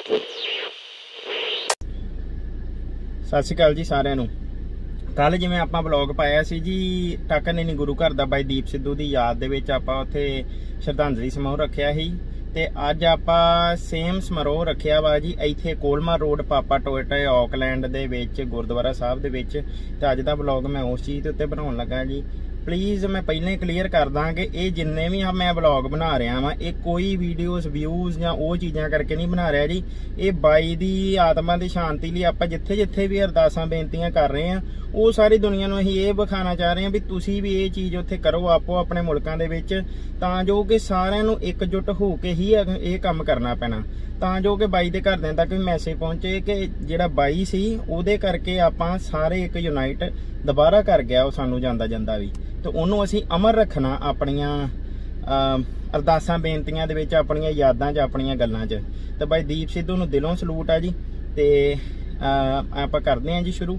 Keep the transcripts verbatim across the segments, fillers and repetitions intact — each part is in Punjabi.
सत श्री अकाल जी सारिਆਂ ਨੂੰ। ਕੱਲ ਜਿਵੇਂ ਆਪਾਂ ਬਲੌਗ ਪਾਇਆ ਸੀ ਜੀ ਟਾਕਰਨੈਣੀ ਗੁਰੂ ਘਰ ਦਾ ਬਾਈ ਦੀਪ ਸਿੱਧੂ ਦੀ ਯਾਦ ਦੇ ਵਿੱਚ ਆਪਾਂ ਉੱਥੇ ਸ਼ਰਧਾਂਜਲੀ ਸਮਾਰੋਹ ਰੱਖਿਆ ਸੀ ਤੇ ਅੱਜ ਆਪਾਂ ਸੇਮ ਸਮਾਰੋਹ ਰੱਖਿਆ ਵਾ ਜੀ ਇੱਥੇ Kolmar road Papatoetoe Auckland ਦੇ ਵਿੱਚ ਗੁਰਦੁਆਰਾ ਸਾਹਿਬ ਦੇ ਵਿੱਚ। ਤੇ ਅੱਜ ਦਾ ਬਲੌਗ ਮੈਂ ਉਸ ਚੀਜ਼ ਦੇ ਉੱਤੇ ਬਣਾਉਣ ਲੱਗਾ ਜੀ। प्लीज़ मैं पहले क्लीयर कर दा कि ये जिन्ने भी मैं ब्लॉग बना रहा वा ये कोई वीडियोस व्यूज़ या वो चीज़ां करके नहीं बना रहा जी। ये बाई दी आत्मा की शांति लिए आप जिथे जिथे भी अरदासां बेनतियां कर रहे हैं वो सारी दुनिया नूं असीं ये विखाना चाह रहे हैं भी तुसीं भी ये चीज़ उत्थे करो आपो अपने मुल्कां दे विच तां जो कि सारिआं नूं एकजुट हो के ही ये काम करना पैना ਤਾਂ ਜੋ ਕਿ ਬਾਈ ਦੇ ਘਰਦਿਆਂ ਤੱਕ ਵੀ ਮੈਸੇਜ ਪਹੁੰਚੇ ਕਿ ਜਿਹੜਾ ਬਾਈ ਸੀ ਉਹਦੇ ਕਰਕੇ ਆਪਾਂ ਸਾਰੇ ਇੱਕ ਯੂਨਾਈਟ ਦੁਬਾਰਾ ਕਰ ਗਿਆ ਉਹ ਸਾਨੂੰ ਜਾਂਦਾ ਜਾਂਦਾ ਵੀ ਤੇ ਉਹਨੂੰ ਅਸੀਂ ਅਮਰ ਰੱਖਣਾ ਆਪਣੀਆਂ ਅਰਦਾਸਾਂ ਬੇਨਤੀਆਂ ਦੇ ਵਿੱਚ ਆਪਣੀਆਂ ਯਾਦਾਂ 'ਚ ਆਪਣੀਆਂ ਗੱਲਾਂ 'ਚ। ਤੇ ਬਾਈ ਦੀਪ ਸਿੱਧੂ ਨੂੰ ਦਿਲੋਂ ਸਲੂਟ ਆ ਜੀ। ਤੇ ਆਪਾਂ ਕਰਦੇ ਹਾਂ ਜੀ ਸ਼ੁਰੂ।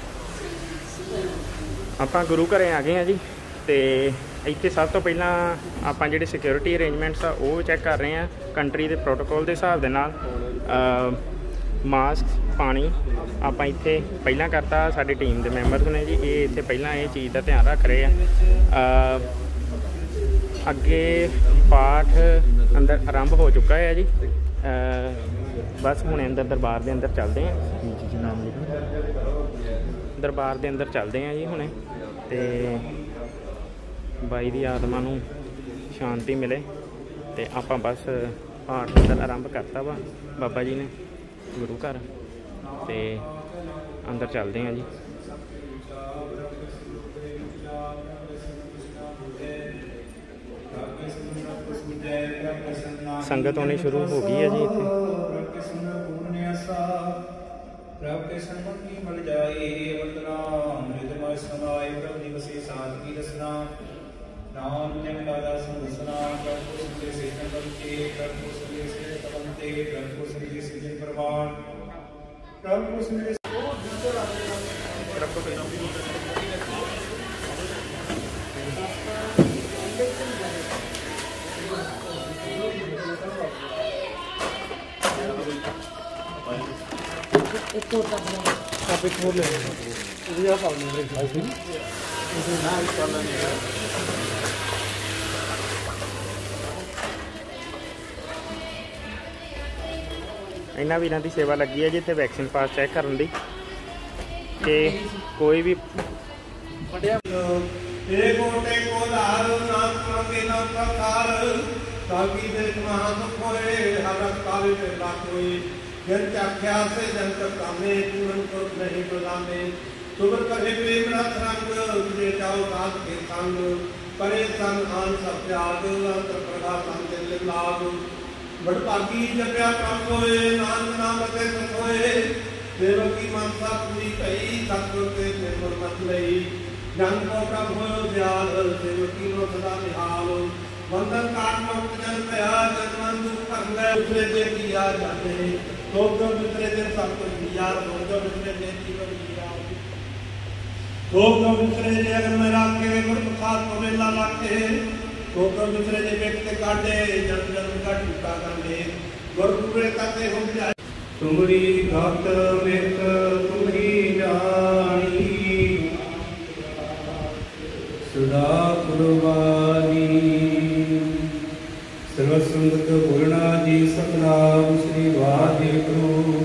ਆਪਾਂ ਗੁਰੂ ਘਰੇ ਆ ਗਏ ਆ ਜੀ ਤੇ ਇੱਥੇ ਸਭ ਤੋਂ ਪਹਿਲਾਂ ਆਪਾਂ ਜਿਹੜੇ ਸਿਕਿਉਰਿਟੀ ਅਰੇਂਜਮੈਂਟਸ ਆ ਉਹ ਚੈੱਕ ਕਰ ਰਹੇ ਆ ਕੰਟਰੀ ਦੇ ਪ੍ਰੋਟੋਕੋਲ ਦੇ ਹਿਸਾਬ ਦੇ ਨਾਲ। ਮਾਸਕ ਪਾਣੀ ਆਪਾਂ ਇੱਥੇ ਪਹਿਲਾਂ ਕਰਤਾ, ਸਾਡੀ ਟੀਮ ਦੇ ਮੈਂਬਰਸ ਨੇ ਜੀ ਇਹ ਇੱਥੇ ਪਹਿਲਾਂ ਇਹ ਚੀਜ਼ ਦਾ ਧਿਆਨ ਰੱਖ ਰਹੇ ਆ। ਅੱਗੇ ਪਾਠ ਅੰਦਰ ਆਰੰਭ ਹੋ ਚੁੱਕਾ ਹੈ ਜੀ। ਬਸ ਹੁਣ ਅੰਦਰ ਦਰਬਾਰ ਦੇ ਅੰਦਰ ਚੱਲਦੇ ਆ, ਦਰਬਾਰ ਦੇ ਅੰਦਰ ਚੱਲਦੇ ਆ ਜੀ ਹੁਣੇ ਤੇ ਬਾਈ ਦੀ ਆਤਮਾ ਨੂੰ ਸ਼ਾਂਤੀ ਮਿਲੇ ਤੇ ਆਪਾਂ ਬਸ ਪਾਠ ਅੰਦਰ ਆਰੰਭ ਕਰਤਾ ਵਾ ਬਾਬਾ ਜੀ ਨੇ ਗੁਰੂ ਘਰ ਤੇ ਅੰਦਰ ਚੱਲਦੇ ਹਾਂ ਜੀ। ਸੰਗਤ ਹੋਣੀ ਸ਼ੁਰੂ ਹੋ ਗਈ ਹੈ ਜੀ ਇੱਥੇ। प्रभ के सन्मुख की मल जाए वंदना मृदमय समाय प्रभ दिवसे साथ की रसना नाम निम दादा संदसना प्रभ को सुनते से बनते प्रभ को सुनते से बनते प्रभ को सुनते से जन प्रवान प्रभ को सुनते प्रभ को एक और आप एक और ले ये आप आओ मेरे भाई जी इसे ना इस करना नहीं है। इन्हां वीरां दी सेवा लगी है जी इत्थे वैक्सीन पास चैक करन दी कि कोई भी पढ़िया तेरे कोटे को धार नाम के नाम प्रकार ताकि देख महान होए हर काल में बात हुई जन चाख्या से जन तक कामे पूर्ण को नहीं प्रदाने सुबर कहे प्रेम रस रंग विजय जाओ साथ के संग करे संग आन सब त्याग अंतर प्रभा संग लाभ बड़भागी जप्या प्राप्त होए नानक नाम ते सुख होए देवकी मनसा पूरी कई सतगुर के निर्मल मत लई जन को प्रभ होयो दयाल देवकी नो सदा निहाल वंदन काट मुक्त जन भया जन दुख कर ले उतरे दे किया जाने तो तो दूसरे दिन सब कुछ दिया तो तो दूसरे दिन जीवन दिया तो तो दूसरे दिन अगर मैं राखे गुरु खास को मेला लाके तो तो दूसरे दिन व्यक्ति काटे जन जन का टूटा कर ले गुरु पूरे करते हो जाए तुमरी भक्त मित तुम्ही जानी सदा कुर्बानी सर्वसंगत पूर्णा जी सतनाम श्री वाहिगुरु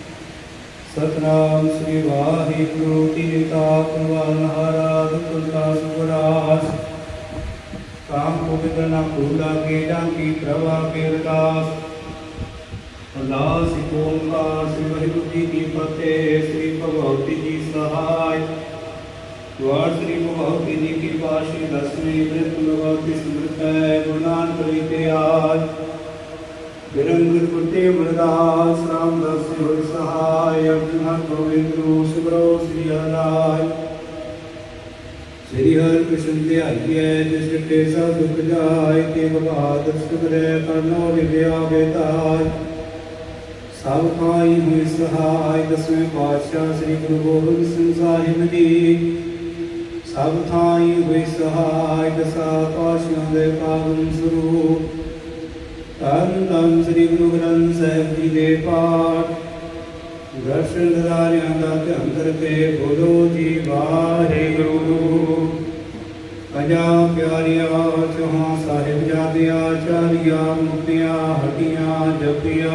सतनाम श्री वाहिगुरु तीता कुलवानहारा दुखुलता सुरास काम पवित्र ना कूला के डांकी प्रभा के अरदास अरदास ओंकार श्री वाहिगुरु जी की फतेह श्री भगवती जी सहाय द्वार श्री भगवती जी की पाशी दसवीं वृत्त भगवती समृत है गुणान करीते आज विरंग कुटे मृदास रामदास हो सहाय अर्जुन गोविंद सुब्रो श्री हराय श्री हरि कृष्ण ध्याये जिस टेसा दुख जाय ते बहादुर सुबरे करनो विद्या बेताय सब खाई हुई सहाय दसवें पातशाह श्री गुरु गोबिंद सिंह साहिब जी सब थाई हुई सहाय दसा पाशियों दे पावन स्वरूप ਧੰਨ ਧੰਨ ਸ੍ਰੀ ਗੁਰੂ ਗ੍ਰੰਥ ਸਾਹਿਬ ਜੀ ਦੇ ਪਾਠ ਦਰਸ਼ਨ ਦਿਦਾਰਿਆਂ ਦਾ ਧਿਆਨ ਕਰਕੇ ਬੋਲੋ ਜੀ ਵਾਹਿਗੁਰੂ। ਪੰਜਾਂ ਪਿਆਰਿਆਂ ਚੌਹਾਂ ਸਾਹਿਬਜ਼ਾਦਿਆਂ ਚਾਲੀਆਂ ਮੁਕਤੀਆਂ ਹੱਡੀਆਂ ਜਪੀਆਂ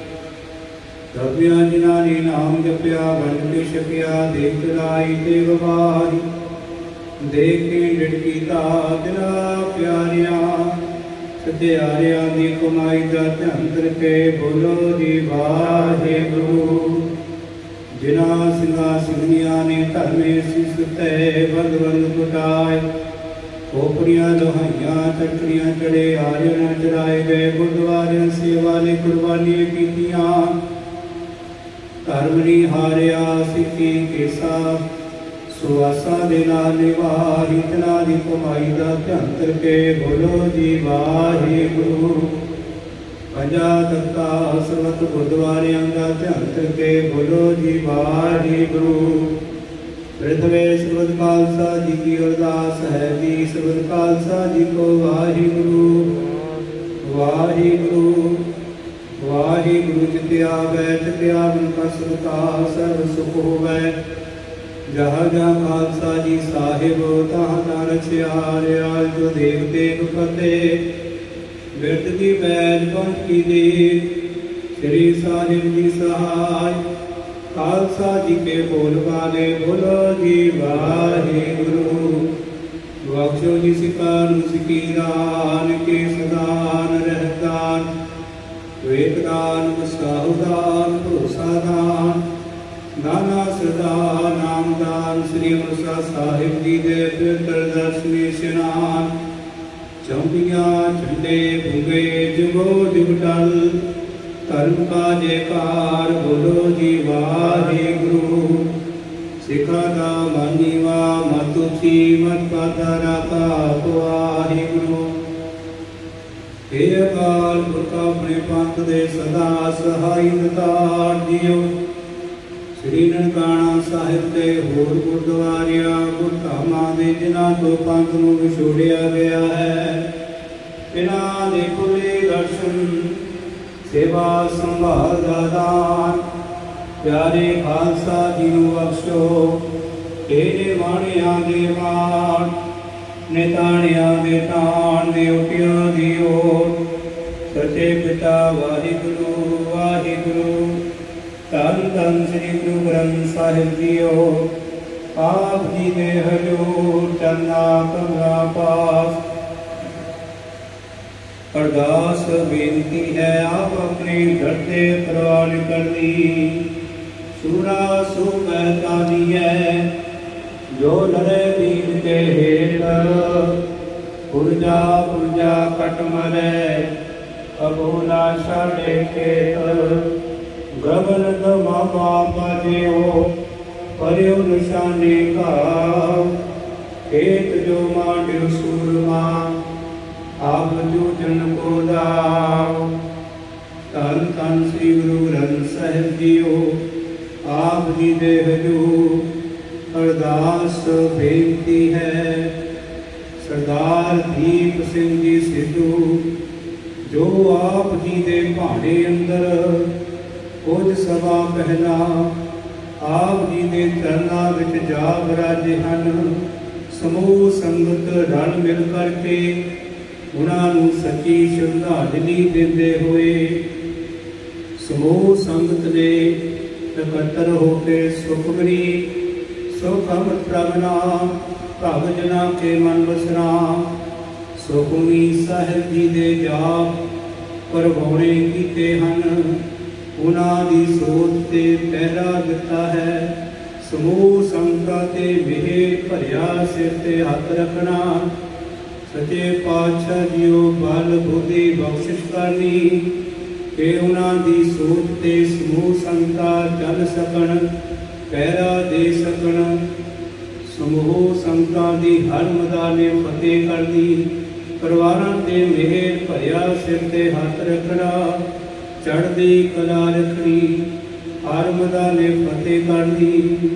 ਜਪਿਆ ਜਿਨ੍ਹਾਂ ਨੇ ਨਾਮ ਜਪਿਆ ਵੰਡ ਕੇ ਛਕਿਆ ਦੇਖ ਚਲਾਈ ਤੇ ਵਵਾਰੀ ਦੇਖ ਕੇ ਡਿੜਕੀ ਦਾ ਦਿਲਾ ਪਿਆਰਿਆਂ ਸਤਿਆਰਿਆਂ ਦੀ ਕਮਾਈ ਦਾ ਧਿਆਨ ਕਰਕੇ ਬੋਲੋ ਜੀ ਵਾਹਿਗੁਰੂ। ਜਿਨ੍ਹਾਂ ਸਿੰਘਾਂ ਸਿੰਘਣੀਆਂ ਨੇ ਧਰਮੇ ਸਿਸ ਤੇ ਬੰਦ ਬੰਦ ਕੁਟਾਏ ਖੋਪੜੀਆਂ ਲੋਹਾਈਆਂ ਚੱਕਰੀਆਂ ਚੜੇ ਆਰਿਆਂ ਚੜਾਏ ਗਏ ਗੁਰਦੁਆਰਿਆਂ ਸੇਵਾ ਲਈ ਕੁਰਬਾਨੀਆਂ ਕੀਤੀਆਂ ਧਰਮ ਨਹੀਂ ਹਾਰਿਆ ਸਿੱਖੀ ਕੇਸਾ ਸੁਆਸਾ ਦੇ ਨਾਲ ਨਿਵਾਹੀ ਤਨਾ ਦੀ ਕਮਾਈ ਦਾ ਧਿਆਨ ਕਰਕੇ ਬੋਲੋ ਜੀ ਵਾਹਿਗੁਰੂ। ਪੰਜਾਂ ਤਖਤਾਂ ਸਰਬਤ ਗੁਰਦੁਆਰਿਆਂ ਦਾ ਧਿਆਨ ਕਰਕੇ ਬੋਲੋ ਜੀ ਵਾਹਿਗੁਰੂ। ਪ੍ਰਿਥਵੇ ਸਰਬਤ ਖਾਲਸਾ ਜੀ ਕੀ ਅਰਦਾਸ ਹੈ ਜੀ ਸਰਬਤ ਖਾਲਸਾ ਜੀ ਕੋ ਵਾਹਿਗੁਰੂ ਵਾਹਿਗੁਰੂ ਵਾਹਿਗੁਰੂ। ਜਿਤਿਆ ਆਵੈ ਤਿਤਿਆ ਮਨ ਕਾ ਸੁਖਾ ਸਰਬ ਸੁਖ ਹੋਵੈ ਜਹਾਂ ਜਹਾਂ ਖਾਲਸਾ ਜੀ ਸਾਹਿਬ ਤਹਾਂ ਤਹਾਂ ਰਚਿਆ ਰਿਆਲ ਜੋ ਦੇਵਤੇ ਫਤਿਹ ਬਿਰਧ ਦੀ ਬੈਜ ਪੰਥ ਕੀ ਦੇ ਸ੍ਰੀ ਸਾਹਿਬ ਜੀ ਸਹਾਇ ਖਾਲਸਾ ਜੀ ਕੇ ਬੋਲ ਵਾਲੇ ਬੋਲੋ ਜੀ ਵਾਹਿਗੁਰੂ। ਬਖਸ਼ੋ ਜੀ ਸਿਕਾਨ ਸਿਕੀਰਾਨ ਕੇ ਸਦਾਨ ਰਹਿਤਾਨ ਵੇਦਦਾਨ ਵਸਾਹੁਦਾਨ ਭਰੋਸਾਦਾਨ ਨਾਨਾ ਸਦਾ ਨਾਮਦਾਨ ਸ੍ਰੀ ਅੰਮ੍ਰਿਤਸਰ ਸਾਹਿਬ ਜੀ ਦੇ ਪਵਿੱਤਰ ਦਰਸ਼ਨੀ ਇਸ਼ਨਾਨ ਚੌਂਕੀਆਂ ਝੰਡੇ ਭੁਗੇ ਜੁਗੋ ਜੁਗ ਟਲ ਧਰਮ ਕਾ ਜੈਕਾਰ ਬੋਲੋ ਜੀ ਵਾਹਿਗੁਰੂ। ਸਿੱਖਾਂ ਦਾ ਮਾਨੀਵਾ ਮਤ ਉੱਚੀ ਮਤ ਪਾਤਾ ਰਾਖਾ ਵਾਹਿਗੁਰੂ। हे अकाल पुरख अपने पंथ दे सदा सहाई दतार जियो श्री ननकाना साहिब ते होर गुरुद्वारियां गुरधामां दे जिन्हां तो पंथ नूं विछोड़िया गया है इन्हां दे खुले दर्शन सेवा संभाल दा दान प्यारे खालसा जी नूं बख्शो तेरे वाणियां दे वाण निताणियां दे ताण दे उटियां दी ओर सचे पिता वाहिगुरु वाहिगुरु। धन धन श्री गुरु ग्रंथ साहिब जीओ आप जी दे हजूर चरना कमला पास अरदास बेनती है आप अपने धरते प्रवान कर दी सूरा सु कहता है जो लड़े दीन के हेठ पुरजा पुरजा कट मरे अबोला छाड़े खेत गगन दमा बापा देओ पर्यो निशाने घाव खेत जो मांड्यो सूरमा आप जो जन को दाव। धन धन श्री गुरु ग्रंथ साहिब जीओ आप जी दे हजूर अरदास बेनती है सरदार दीप सिंह जी सिद्धू जो आप जी दे भाड़े अंदर कुछ सभा पहला आप जी दे चरना विच जा विराजे हन समूह संगत रल मिल करके उन्होंने सच्ची श्रद्धांजलि देते हुए समूह संगत ने एकत्र होकर सुखमनी सुख अमृत प्रभना भग जना के मन बसना सुखमनी साहिब जी दे जाप करवाने कीते हन उन्होंने सोच से पहरा दिता है समूह संगतां ते मेहर भरिया सिर ते हथ रखना सचे पातशाह जीओ बल बुद्धि बख्शिश करनी कि उन्होंने सोच ते समूह संगतां चल सकन पहरा दे सकन समूह संगतां दी हर मदाने फतेह कर दी परिवारां ते मेहर भरिया सिर ते हथ रखना चढ़दी कला रखनी हर मदाने फतेह कर दी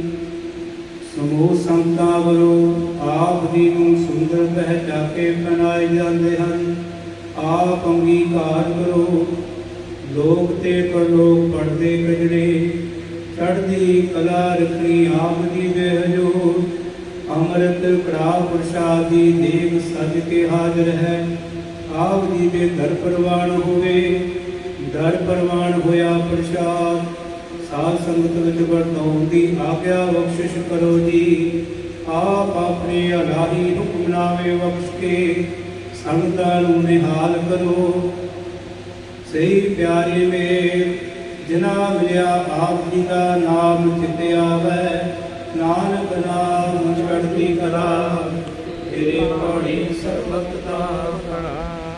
समूह संगतां वालों आप जी नूं सुंदर पहचा के पहनाए जाते हैं आप अंगीकार करो। लोक ते परलोक पढ़ते कजरे चढ़दी कला रखनी आप दी बेहजूर। अमृत कड़ा प्रसादी देव सज के हाजिर है। आप दी दे दर परवान होवे दर परवान होया प्रसाद। साध संगत विच वरताउण दी आज्ञा बख्शिश करो जी। आप अपने अलाही हुक्मनामे बख्श के संगतां नूं निहाल करो। सही प्यारे में जिना मिलिया आप जी का नाम चिते आवे। नानक नाम चढ़ती कला तेरे पौड़ी सर्वत्र खड़ा।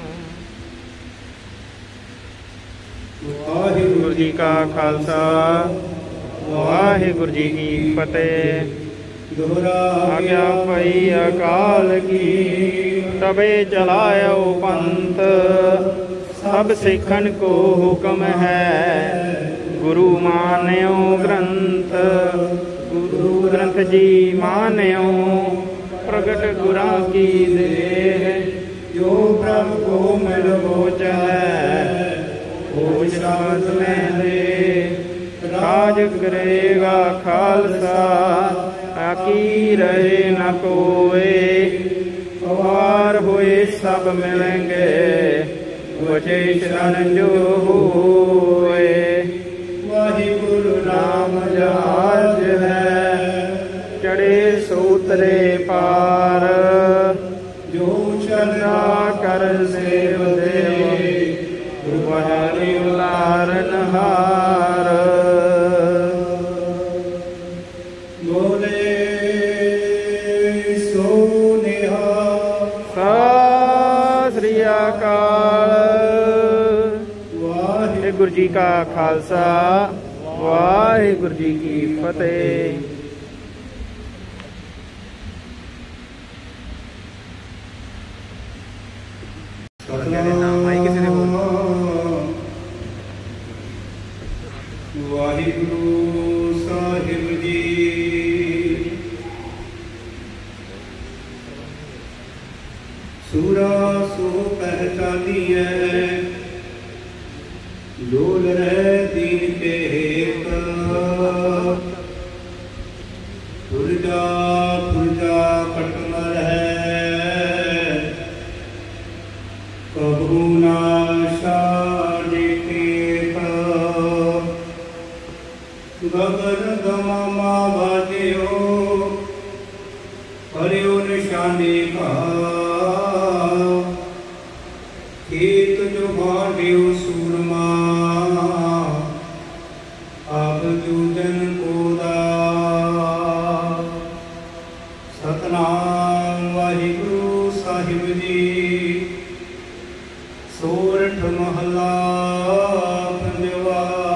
वाहिगुरु जी का खालसा वाहिगुरु जी की फतेह। आज्ञा पई अकाल की तबे चलायो पंथ। सब सिखन को हुक्म है गुरु मान्यो ग्रंथ। गुरु ग्रंथ जी मान्यो प्रगट गुरा की देह। जो प्रभु को मिल बोच है वो शांत में दे। राज करेगा खालसा आकी रहे न कोई। पवार हुए सब मिलेंगे बचे शरण जो हुए। वाहिगुरु नाम जहाज है चढ़े सूत्रे पार। जो चला कर सेव दे तुम्हारी उलारन हार। बोले सो निहाल सत श्री अकाल। वाहिगुरु जी का खालसा वाहिगुरु जी की फतेह। वाहिगुरु साहिब जी सूरा सो पहचानिए डोल रहे दीन के हेत। पुरजा पुरजा कटमर है कबू ना गगन गमा बाजियो हरियो निशाने का। खेत जो बांधियो सूरमा अब जूजन कोदा। सतनाम वाहिगुरु साहिब जी सोरठ महला पंजवा।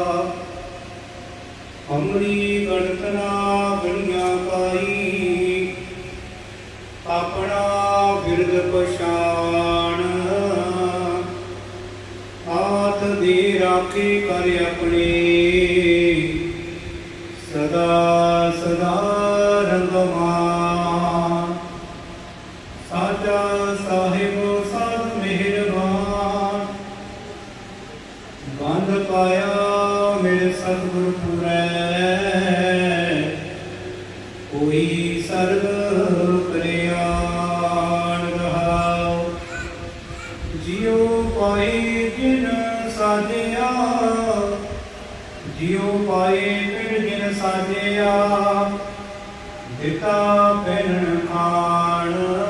अमरी गणतना गणिया पाई अपना बिरद पछाण। हाथ दे राखे कर अपने सदा सदा रंगमान। साचा साहिब साध मेहरबान गंध पाया मेरे सतगुरु पूरै। कोई सर्ग कल्याण रहाओ। जियो पाए जिन साजिया जियो पाए फिर जिन साजिया। दिता पहन खान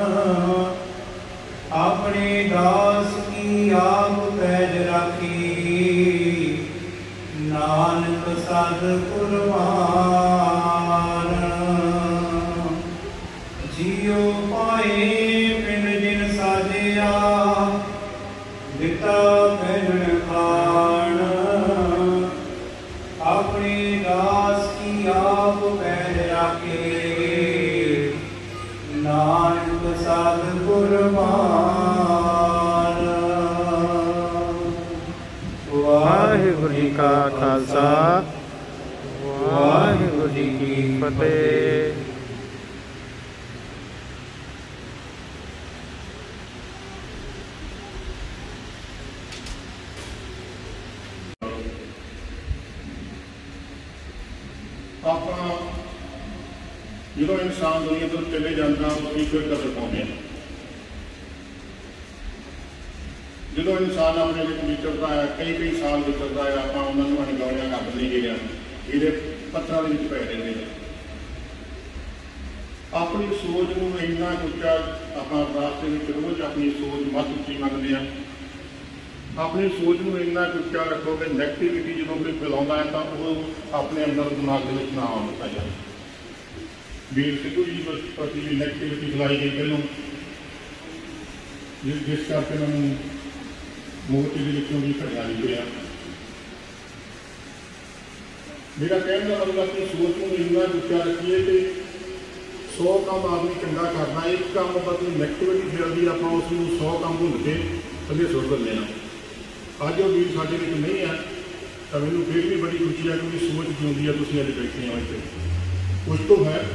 अपने दास की आप पैज राखी। नानक साध कुरबान जियो पाए पिंड जिन साजिया। दिता पहन खान अपने दास की आप पैज राखे। नानक साध कुरबान। वाहिगुरु जी का खालसा वाहिगुरु जी की फतेह। ਆਪਾਂ ਜਦੋਂ ਇਨਸਾਨ ਦੁਨੀਆ ਤੋਂ ਚਲੇ ਜਾਂਦਾ ਉਹਦੀ ਫਿਰ ਕਦਰ ਪਾਉਂਦੇ ਆ। ਜਦੋਂ ਇਨਸਾਨ ਆਪਣੇ ਵਿੱਚ ਵਿਚਰਦਾ ਹੈ, ਕਈ ਕਈ ਸਾਲ ਵਿਚਰਦਾ ਹੈ, ਆਪਾਂ ਉਹਨਾਂ ਨੂੰ ਅਣਗੌਲਿਆਂ ਕਰ ਨਹੀਂ ਗਿਆ, ਇਹਦੇ ਪੱਥਰਾਂ ਦੇ ਵਿੱਚ ਪੈ ਰਹਿੰਦੇ ਨੇ। ਆਪਣੀ ਸੋਚ ਨੂੰ ਇੰਨਾ ਉੱਚਾ ਆਪਾਂ ਰਾਸਤੇ ਵਿੱਚ ਰੋਜ਼ ਆਪਣੀ ਸੋਚ ਮੱਤ ਉੱਚੀ ਮੰਗਦੇ ਹਾਂ। ਆਪਣੀ ਸੋਚ ਨੂੰ ਇੰਨਾ ਉੱਚਾ ਰੱਖੋ ਕਿ ਨੈਗੇਟਿਵਿਟੀ ਜਦੋਂ ਕੋਈ ਫੈਲਾਉਂਦਾ ਹੈ ਤਾਂ ਉਹ ਆਪਣੇ ਅੰਦਰ ਦਿਮਾਗ ਦੇ ਵਿੱਚ ਨਾ ਆਉਣ ਦਿੱਤਾ ਜਾਵੇ। ਵੀਰ ਸਿੱਧੂ ਜੀ ਪ੍ਰਤੀ ਵੀ ਨੈਗੇਟਿਵਿਟੀ ਫੈਲਾਈ ਗਈ ਪਹਿਲੋਂ, ਜਿਸ ਜਿਸ ਕਰਕੇ ਉਹਨਾਂ ਨੂੰ ਮੂਰਤੀ ਦੇ ਵਿੱਚੋਂ ਵੀ ਘਟਿਆ ਨਹੀਂ ਹੋਇਆ। ਮੇਰਾ ਕਹਿਣ ਦਾ ਮਤਲਬ ਆਪਣੀ ਸੋਚ ਨੂੰ ਇੰਨਾ ਉੱਚਾ ਰੱਖੀਏ ਕਿ ਸੌ ਕੰਮ ਆਦਮੀ ਚੰਗਾ ਕਰਨਾ, ਇੱਕ ਕੰਮ ਬਦਲ ਨੈਗੇਟਿਵਿਟੀ ਫੈਲਦੀ, ਆਪਾਂ ਉਸ ਨੂੰ ਸੌ ਕੰਮ ਭੁੱਲ ਕੇ ਅੱਗੇ ਸੁੱਟ ਦਿੰਦੇ ਹਾਂ। ਅੱਜ ਉਹ ਵੀਰ ਸਾਡੇ ਵਿੱਚ ਨਹੀਂ ਹੈ ਤਾਂ ਮੈਨੂੰ ਫਿਰ ਵੀ ਬੜੀ ਖੁਸ਼ੀ ਹੈ ਕਿਉਂਕਿ ਸੋਚ ਜਿਉਂਦੀ ਹੈ, ਤੁਸੀਂ ਅੱਜ ਬੈਠੇ ਹੋ ਇੱਥੇ। ਉਸ ਤੋਂ ਹੈ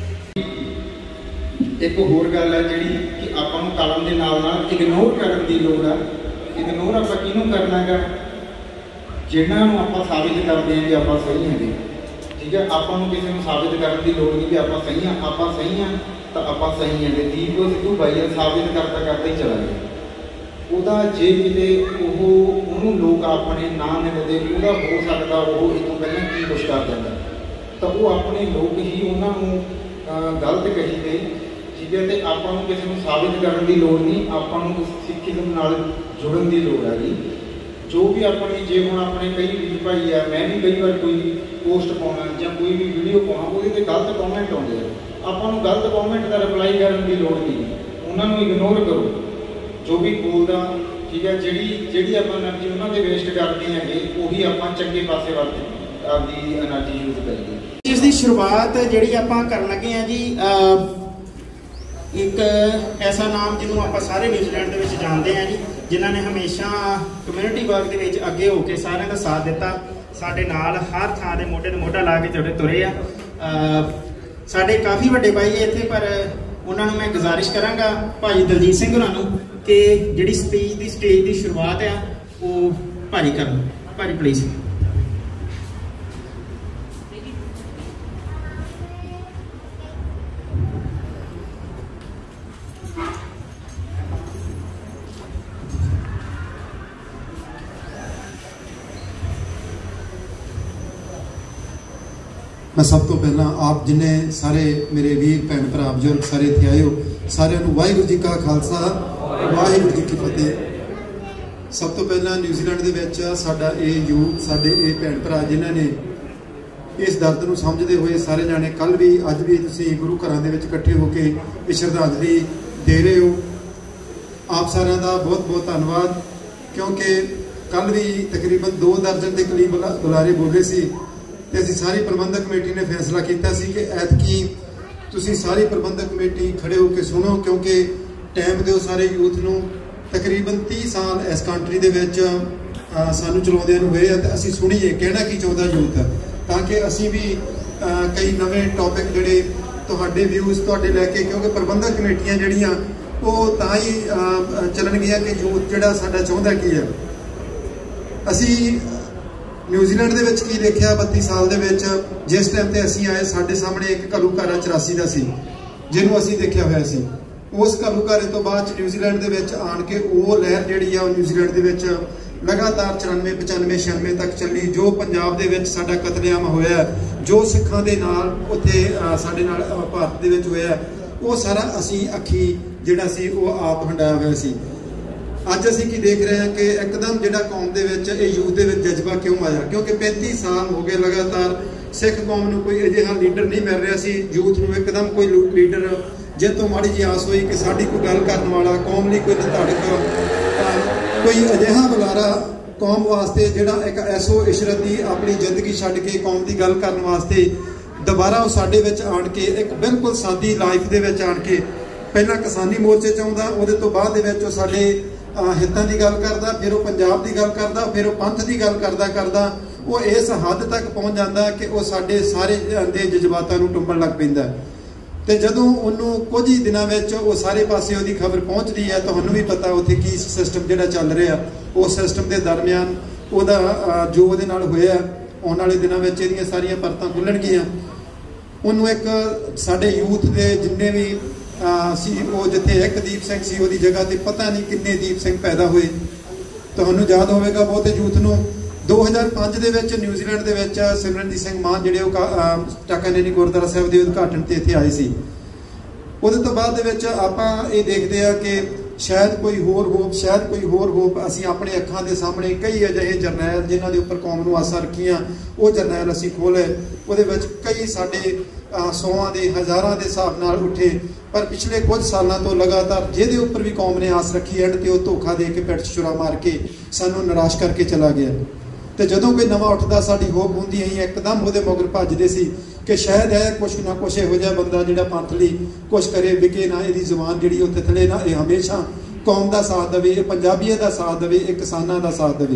ਇੱਕ ਹੋਰ ਗੱਲ ਹੈ ਜਿਹੜੀ ਕਿ ਆਪਾਂ ਨੂੰ ਕਲਮ ਦੇ ਨਾਲ ਨਾਲ ਇਗਨੋਰ ਕਰਨ ਦੀ ਲੋੜ ਆ। ਇਗਨੋਰ ਆਪਾਂ ਕਿਹਨੂੰ ਕਰਨਾ ਹੈਗਾ? ਜਿਨ੍ਹਾਂ ਨੂੰ ਆਪਾਂ ਸਾਬਿਤ ਕਰਦੇ ਹਾਂ ਕਿ ਆਪਾਂ ਸਹੀ ਹੈਗੇ। ਠੀਕ ਹੈ, ਆਪਾਂ ਨੂੰ ਕਿਸੇ ਨੂੰ ਸਾਬਿਤ ਕਰਨ ਦੀ ਲੋੜ ਨਹੀਂ ਕਿ ਆਪਾਂ ਸਹੀ ਹਾਂ। ਆਪਾਂ ਸਹੀ ਹਾਂ ਤਾਂ ਆਪਾਂ ਸਹੀ ਹੈਗੇ। ਦੀਪ ਸਿੱਧੂ ਬਾਈ ਸਾਬਿਤ ਕਰਦਾ ਕਰਦਾ ਹੀ ਚਲਾ ਗਿਆ। ਉਹਦਾ ਜੇ ਕਿਤੇ ਉਹ ਉਹਨੂੰ ਲੋਕ ਆਪਣੇ ਨਾ ਮਿਲਦੇ, ਉਹਦਾ ਹੋ ਸਕਦਾ ਉਹ ਇਹ ਤੋਂ ਪਹਿਲਾਂ ਕੀ ਕੁਛ ਕਰ ਜਾਂਦਾ, ਤਾਂ ਉਹ ਆਪਣੇ ਲੋਕ ਹੀ ਉਹਨਾਂ ਨੂੰ ਗਲਤ ਕਹੀ ਗਏ। ਠੀਕ ਹੈ, ਅਤੇ ਆਪਾਂ ਨੂੰ ਕਿਸੇ ਨੂੰ ਸਾਬਿਤ ਕਰਨ ਦੀ ਲੋੜ ਨਹੀਂ, ਆਪਾਂ ਨੂੰ ਸਿੱਖੀਜ਼ਮ ਨਾਲ ਜੁੜਨ ਦੀ ਲੋੜ ਹੈ ਜੀ। ਜੋ ਵੀ ਆਪਣੀ ਜੇ ਹੁਣ ਆਪਣੇ ਕਈ ਵੀਰ ਭਾਈ ਆ, ਮੈਂ ਵੀ ਕਈ ਵਾਰ ਕੋਈ ਪੋਸਟ ਪਾਉਣਾ ਜਾਂ ਕੋਈ ਵੀ ਵੀਡੀਓ ਪਾਉਣਾ, ਉਹਦੇ 'ਤੇ ਗਲਤ ਕੌਮੈਂਟ ਆਉਂਦੇ ਆ। ਆਪਾਂ ਨੂੰ ਗਲਤ ਕੌਮੈਂਟ ਦਾ ਰਿਪਲਾਈ ਕਰਨ ਦੀ ਲੋੜ ਨਹੀਂ, ਉਹਨਾਂ ਨੂੰ ਇਗਨੋਰ ਕਰੋ ਜੋ ਵੀ ਬੋਲਦਾ। ਠੀਕ ਹੈ, ਜਿਹੜੀ ਜਿਹੜੀ ਆਪਾਂ ਐਨਰਜੀ ਉਹਨਾਂ ਦੇ ਵੇਸਟ ਕਰਦੇ ਹੈਗੇ, ਉਹੀ ਆਪਾਂ ਚੰਗੇ ਪਾਸੇ ਵਰਤ ਆਪਦੀ ਐਨਰਜੀ ਯੂਜ਼ ਕਰੀਏ। ਇਸ ਦੀ ਸ਼ੁਰੂਆਤ ਜਿਹੜੀ ਆਪਾਂ ਕਰਨ ਲੱਗੇ ਹਾਂ ਜੀ, ਇੱਕ ਐਸਾ ਨਾਮ ਜਿਹਨੂੰ ਆਪਾਂ ਸਾਰੇ ਨਿਊਜ਼ੀਲੈਂਡ ਦੇ ਵਿੱਚ ਜਾਣਦੇ ਹਾਂ ਜੀ, ਜਿਨ੍ਹਾਂ ਨੇ ਹਮੇਸ਼ਾ ਕਮਿਊਨਿਟੀ ਵਰਕ ਦੇ ਵਿੱਚ ਅੱਗੇ ਹੋ ਕੇ ਸਾਰਿਆਂ ਦਾ ਸਾਥ ਦਿੱਤਾ, ਸਾਡੇ ਨਾਲ ਹਰ ਥਾਂ ਦੇ ਮੋਢੇ 'ਤੇ ਮੋਢਾ ਲਾ ਕੇ ਜਿਹੜੇ ਤੁਰੇ ਆ। ਸਾਡੇ ਕਾਫੀ ਵੱਡੇ ਭਾਈ ਇੱਥੇ, ਪਰ ਉਹਨਾਂ ਨੂੰ ਮੈਂ ਗੁਜ਼ਾਰਿਸ਼ ਕਰਾਂਗਾ ਭਾਜੀ ਦਲਜੀਤ ਸਿੰਘ ਹੋਰਾਂ ਨੂੰ ਕਿ ਜਿਹੜੀ ਸਪੀਚ ਦੀ ਸਟੇਜ ਦੀ ਸ਼ੁਰੂਆਤ ਆ ਉਹ ਭਾਜੀ ਕਰਨ। ਭਾਜੀ ਪਲੀਜ਼। मैं सब तो पहला आप जिन्हें सारे मेरे वीर भैन भरा बजुर्ग सारे इत्थे आए हो, सारे वाहिगुरू जी का खालसा वाहिगुरू जी की फतेह। सब तो पहला न्यूजीलैंड दे विच साडा ये यूथ साडे ये भैन भरा जिन्हां ने इस दर्द नूं समझदे होए सारे जाने कल भी अज भी तुसीं गुरु घरां दे विच इकट्ठे होके ये श्रद्धांजलि दे रहे हो। आप सारिਆਂ ਦਾ बहुत बहुत धन्नवाद, क्योंकि कल भी तकरीबन दो दर्जन के करीब बुलारे बोले सी ਤੇ ਅਸੀਂ ਸਾਰੀ ਪ੍ਰਬੰਧਕ ਕਮੇਟੀ ਨੇ ਫੈਸਲਾ ਕੀਤਾ ਸੀ ਕਿ ਐਤਕੀ ਤੁਸੀਂ ਸਾਰੀ ਪ੍ਰਬੰਧਕ ਕਮੇਟੀ ਖੜੇ ਹੋ ਕੇ ਸੁਣੋ, ਕਿਉਂਕਿ ਟਾਈਮ ਦਿਓ ਸਾਰੇ ਯੂਥ ਨੂੰ। ਤਕਰੀਬਨ तीस ਸਾਲ ਇਸ ਕੰਟਰੀ ਦੇ ਵਿੱਚ ਸਾਨੂੰ ਚਲਾਉਂਦਿਆਂ ਨੂੰ ਹੋਏ ਆ ਤੇ ਅਸੀਂ ਸੁਣੀਏ ਕਹਿਣਾ ਕੀ ਚਾਹੁੰਦਾ ਯੂਥ, ਤਾਂ ਕਿ ਅਸੀਂ ਵੀ ਕਈ ਨਵੇਂ ਟੌਪਿਕ ਜਿਹੜੇ ਤੁਹਾਡੇ ਵਿਊਜ਼ ਤੁਹਾਡੇ ਲੈ ਕੇ, ਕਿਉਂਕਿ ਪ੍ਰਬੰਧਕ ਕਮੇਟੀਆਂ ਜਿਹੜੀਆਂ ਉਹ ਤਾਂ ਹੀ ਚੱਲਣਗੀਆਂ ਕਿ ਯੂਥ ਜਿਹੜਾ ਸਾਡਾ ਚਾਹੁੰਦਾ ਕੀ ਹੈ। ਅਸੀਂ न्यूजीलैंड ਦੇ ਵਿੱਚ ਕੀ ਦੇਖਿਆ ਬੱਤੀ ਸਾਲ ਦੇ ਵਿੱਚ, ਜਿਸ ਟਾਈਮ ਤੇ ਅਸੀਂ ਆਏ ਸਾਡੇ ਸਾਹਮਣੇ ਇੱਕ ਘੱਲੂਘਾਰਾ ਚੁਰਾਸੀ ਦਾ ਸੀ ਜਿਹਨੂੰ ਅਸੀਂ ਦੇਖਿਆ ਹੋਇਆ ਸੀ। ਉਸ ਘੱਲੂਘਾਰੇ ਤੋਂ ਬਾਅਦ ਚ ਨਿਊਜ਼ੀਲੈਂਡ ਦੇ ਵਿੱਚ ਆਣ ਕੇ ਉਹ ਲਹਿਰ ਜਿਹੜੀ ਆ ਉਹ ਨਿਊਜ਼ੀਲੈਂਡ ਦੇ ਵਿੱਚ ਲਗਾਤਾਰ ਚੁਰਾਨਵੇਂ ਪਚਾਨਵੇਂ ਛਿਆਨਵੇਂ ਤੱਕ ਚੱਲੀ। ਜੋ ਪੰਜਾਬ ਦੇ ਵਿੱਚ ਸਾਡਾ ਕਤਲੇਆਮ ਹੋਇਆ, ਜੋ ਸਿੱਖਾਂ ਦੇ ਨਾਲ ਉੱਥੇ ਸਾਡੇ ਨਾਲ ਭਾਰਤ ਦੇ ਵਿੱਚ ਹੋਇਆ, ਉਹ ਸਾਰਾ ਅਸੀਂ ਅੱਖੀ ਜਿਹੜਾ ਸੀ ਉਹ ਆਪ ਹੰਡਾਇਆ ਹੋਇਆ ਸੀ। ਅੱਜ ਅਸੀਂ ਕੀ ਦੇਖ ਰਹੇ ਹਾਂ ਕਿ ਇੱਕਦਮ ਜਿਹੜਾ ਕੌਮ ਦੇ ਵਿੱਚ ਇਹ ਯੂਥ ਦੇ ਵਿੱਚ ਜਜ਼ਬਾ ਕਿਉਂ ਆਇਆ, ਕਿਉਂਕਿ ਪੈਂਤੀ ਸਾਲ ਹੋ ਗਏ ਲਗਾਤਾਰ ਸਿੱਖ ਕੌਮ ਨੂੰ ਕੋਈ ਅਜਿਹਾ ਲੀਡਰ ਨਹੀਂ ਮਿਲ ਰਿਹਾ ਸੀ। ਯੂਥ ਨੂੰ ਇੱਕਦਮ ਕੋਈ ਲੀਡਰ ਜਿਹ ਤੋਂ ਮਾੜੀ ਜਿਹੀ ਆਸ ਹੋਈ ਕਿ ਸਾਡੀ ਕੋਈ ਗੱਲ ਕਰਨ ਵਾਲਾ, ਕੌਮ ਲਈ ਕੋਈ ਧੜਕ, ਕੋਈ ਅਜਿਹਾ ਬੁਲਾਰਾ ਕੌਮ ਵਾਸਤੇ ਜਿਹੜਾ ਇੱਕ ਐਸੋ ਇਸ਼ਰਤ ਦੀ ਆਪਣੀ ਜ਼ਿੰਦਗੀ ਛੱਡ ਕੇ ਕੌਮ ਦੀ ਗੱਲ ਕਰਨ ਵਾਸਤੇ ਦੁਬਾਰਾ ਉਹ ਸਾਡੇ ਵਿੱਚ ਆਣ ਕੇ ਇੱਕ ਬਿਲਕੁਲ ਸਾਦੀ ਲਾਈਫ ਦੇ ਵਿੱਚ ਆਣ ਕੇ ਪਹਿਲਾਂ ਕਿਸਾਨੀ ਮੋਰਚੇ 'ਚ ਆਉਂਦਾ, ਉਹਦੇ ਤੋਂ ਬਾਅਦ ਦੇ ਵਿੱਚ ਉਹ ਸਾਡੇ ਹਿੱਤਾਂ ਦੀ ਗੱਲ ਕਰਦਾ, ਫਿਰ ਉਹ ਪੰਜਾਬ ਦੀ ਗੱਲ ਕਰਦਾ, ਫਿਰ ਉਹ ਪੰਥ ਦੀ ਗੱਲ ਕਰਦਾ ਕਰਦਾ ਉਹ ਇਸ ਹੱਦ ਤੱਕ ਪਹੁੰਚ ਜਾਂਦਾ ਕਿ ਉਹ ਸਾਡੇ ਸਾਰੇ ਦੇ ਜਜ਼ਬਾਤਾਂ ਨੂੰ ਟੁੰਬਣ ਲੱਗ ਪੈਂਦਾ। ਤੇ ਜਦੋਂ ਉਹਨੂੰ ਕੁਝ ਹੀ ਦਿਨਾਂ ਵਿੱਚ ਉਹ ਸਾਰੇ ਪਾਸੇ ਉਹਦੀ ਖਬਰ ਪਹੁੰਚਦੀ ਹੈ, ਤੁਹਾਨੂੰ ਵੀ ਪਤਾ ਉੱਥੇ ਕੀ ਸਿਸਟਮ ਜਿਹੜਾ ਚੱਲ ਰਿਹਾ, ਉਸ ਸਿਸਟਮ ਦੇ ਦਰਮਿਆਨ ਉਹਦਾ ਜੋ ਉਹਦੇ ਨਾਲ ਹੋਇਆ ਆਉਣ ਵਾਲੇ ਦਿਨਾਂ ਵਿੱਚ ਇਹਦੀਆਂ ਸਾਰੀਆਂ ਪਰਤਾਂ ਖੁੱਲਣਗੀਆਂ। ਉਹਨੂੰ ਇੱਕ ਸਾਡੇ ਯੂਥ ਦੇ ਜਿੰਨੇ ਵੀ ਸੀ ਉਹ ਜਿੱਥੇ ਇੱਕ ਦੀਪ ਸਿੰਘ ਸੀ ਉਹਦੀ ਜਗ੍ਹਾ ਤੇ ਪਤਾ ਨਹੀਂ ਕਿੰਨੇ ਦੀਪ ਸਿੰਘ ਪੈਦਾ ਹੋਏ। ਤੁਹਾਨੂੰ ਯਾਦ ਹੋਵੇਗਾ ਬਹੁਤੇ ਯੂਥ ਨੂੰ ਦੋ ਹਜ਼ਾਰ ਪੰਜ ਦੇ ਵਿੱਚ ਨਿਊਜ਼ੀਲੈਂਡ ਦੇ ਵਿੱਚ ਸਿਮਰਨਜੀਤ ਸਿੰਘ ਮਾਨ ਜਿਹੜੇ ਉਹ ਟਾਕਾਨੇਨੀ ਗੁਰਦੁਆਰਾ ਸਾਹਿਬ ਦੇ ਉਦਘਾਟਨ ਤੇ ਇੱਥੇ ਆਏ ਸੀ। ਉਹਦੇ ਤੋਂ ਬਾਅਦ ਦੇ ਵਿੱਚ ਆਪਾਂ ਇਹ ਦੇਖਦੇ ਆ ਕਿ ਸ਼ਾਇਦ ਕੋਈ ਹੋਰ ਹੋਪ ਸ਼ਾਇਦ ਕੋਈ ਹੋਰ ਹੋਪ ਅਸੀਂ ਆਪਣੇ ਅੱਖਾਂ ਦੇ ਸਾਹਮਣੇ ਕਈ ਅਜਿਹੇ ਜਰਨੈਲ ਜਿਨ੍ਹਾਂ ਦੇ ਉੱਪਰ ਕੌਮ ਨੂੰ ਆਸਾਂ ਰੱਖੀਆਂ ਉਹ ਜਰਨੈਲ ਅਸੀਂ ਖੋਲ੍ਹੇ। ਉਹਦੇ ਵਿੱਚ ਕਈ ਸਾਡੇ ਸੌਆਂ ਦੇ ਹਜ਼ਾਰਾਂ ਦੇ ਹਿਸਾਬ ਨਾਲ ਉੱਠੇ, ਪਰ ਪਿਛਲੇ ਕੁਝ ਸਾਲਾਂ ਤੋਂ ਲਗਾਤਾਰ ਜਿਹਦੇ ਉੱਪਰ ਵੀ ਕੌਮ ਨੇ ਆਸ ਰੱਖੀ ਐਂਡ ਤੇ ਉਹ ਧੋਖਾ ਦੇ ਕੇ ਪਿੱਠ ਛੁਰਾ ਮਾਰ ਕੇ ਸਾਨੂੰ ਨਿਰਾਸ਼ ਕਰਕੇ ਚਲਾ ਗਿਆ। ਤੇ ਜਦੋਂ ਕੋਈ ਨਵਾਂ ਉੱਠਦਾ ਸਾਡੀ ਹੋਪ ਹੁੰਦੀ ਅਸੀਂ ਇੱਕਦਮ ਉਹਦੇ ਮਗਰ ਭੱਜਦੇ ਸੀ ਕਿ ਸ਼ਾਇਦ ਹੈ ਕੁਛ ਨਾ ਕੁਛ ਇਹੋ ਜਿਹਾ ਬੰਦਾ ਜਿਹੜਾ ਪੰਥ ਲਈ ਕੁਛ ਕਰੇ, ਵਿਕੇ ਨਾ, ਇਹਦੀ ਜ਼ੁਬਾਨ ਜਿਹੜੀ ਉੱਥੇ ਥਲੇ ਨਾ, ਇਹ ਹਮੇਸ਼ਾ ਕੌਮ ਦਾ ਸਾਥ ਦੇਵੇ, ਇਹ ਪੰਜਾਬੀਆਂ ਦਾ ਸਾਥ ਦੇਵੇ, ਇਹ ਕਿਸਾਨਾਂ ਦਾ ਸਾਥ ਦੇਵੇ।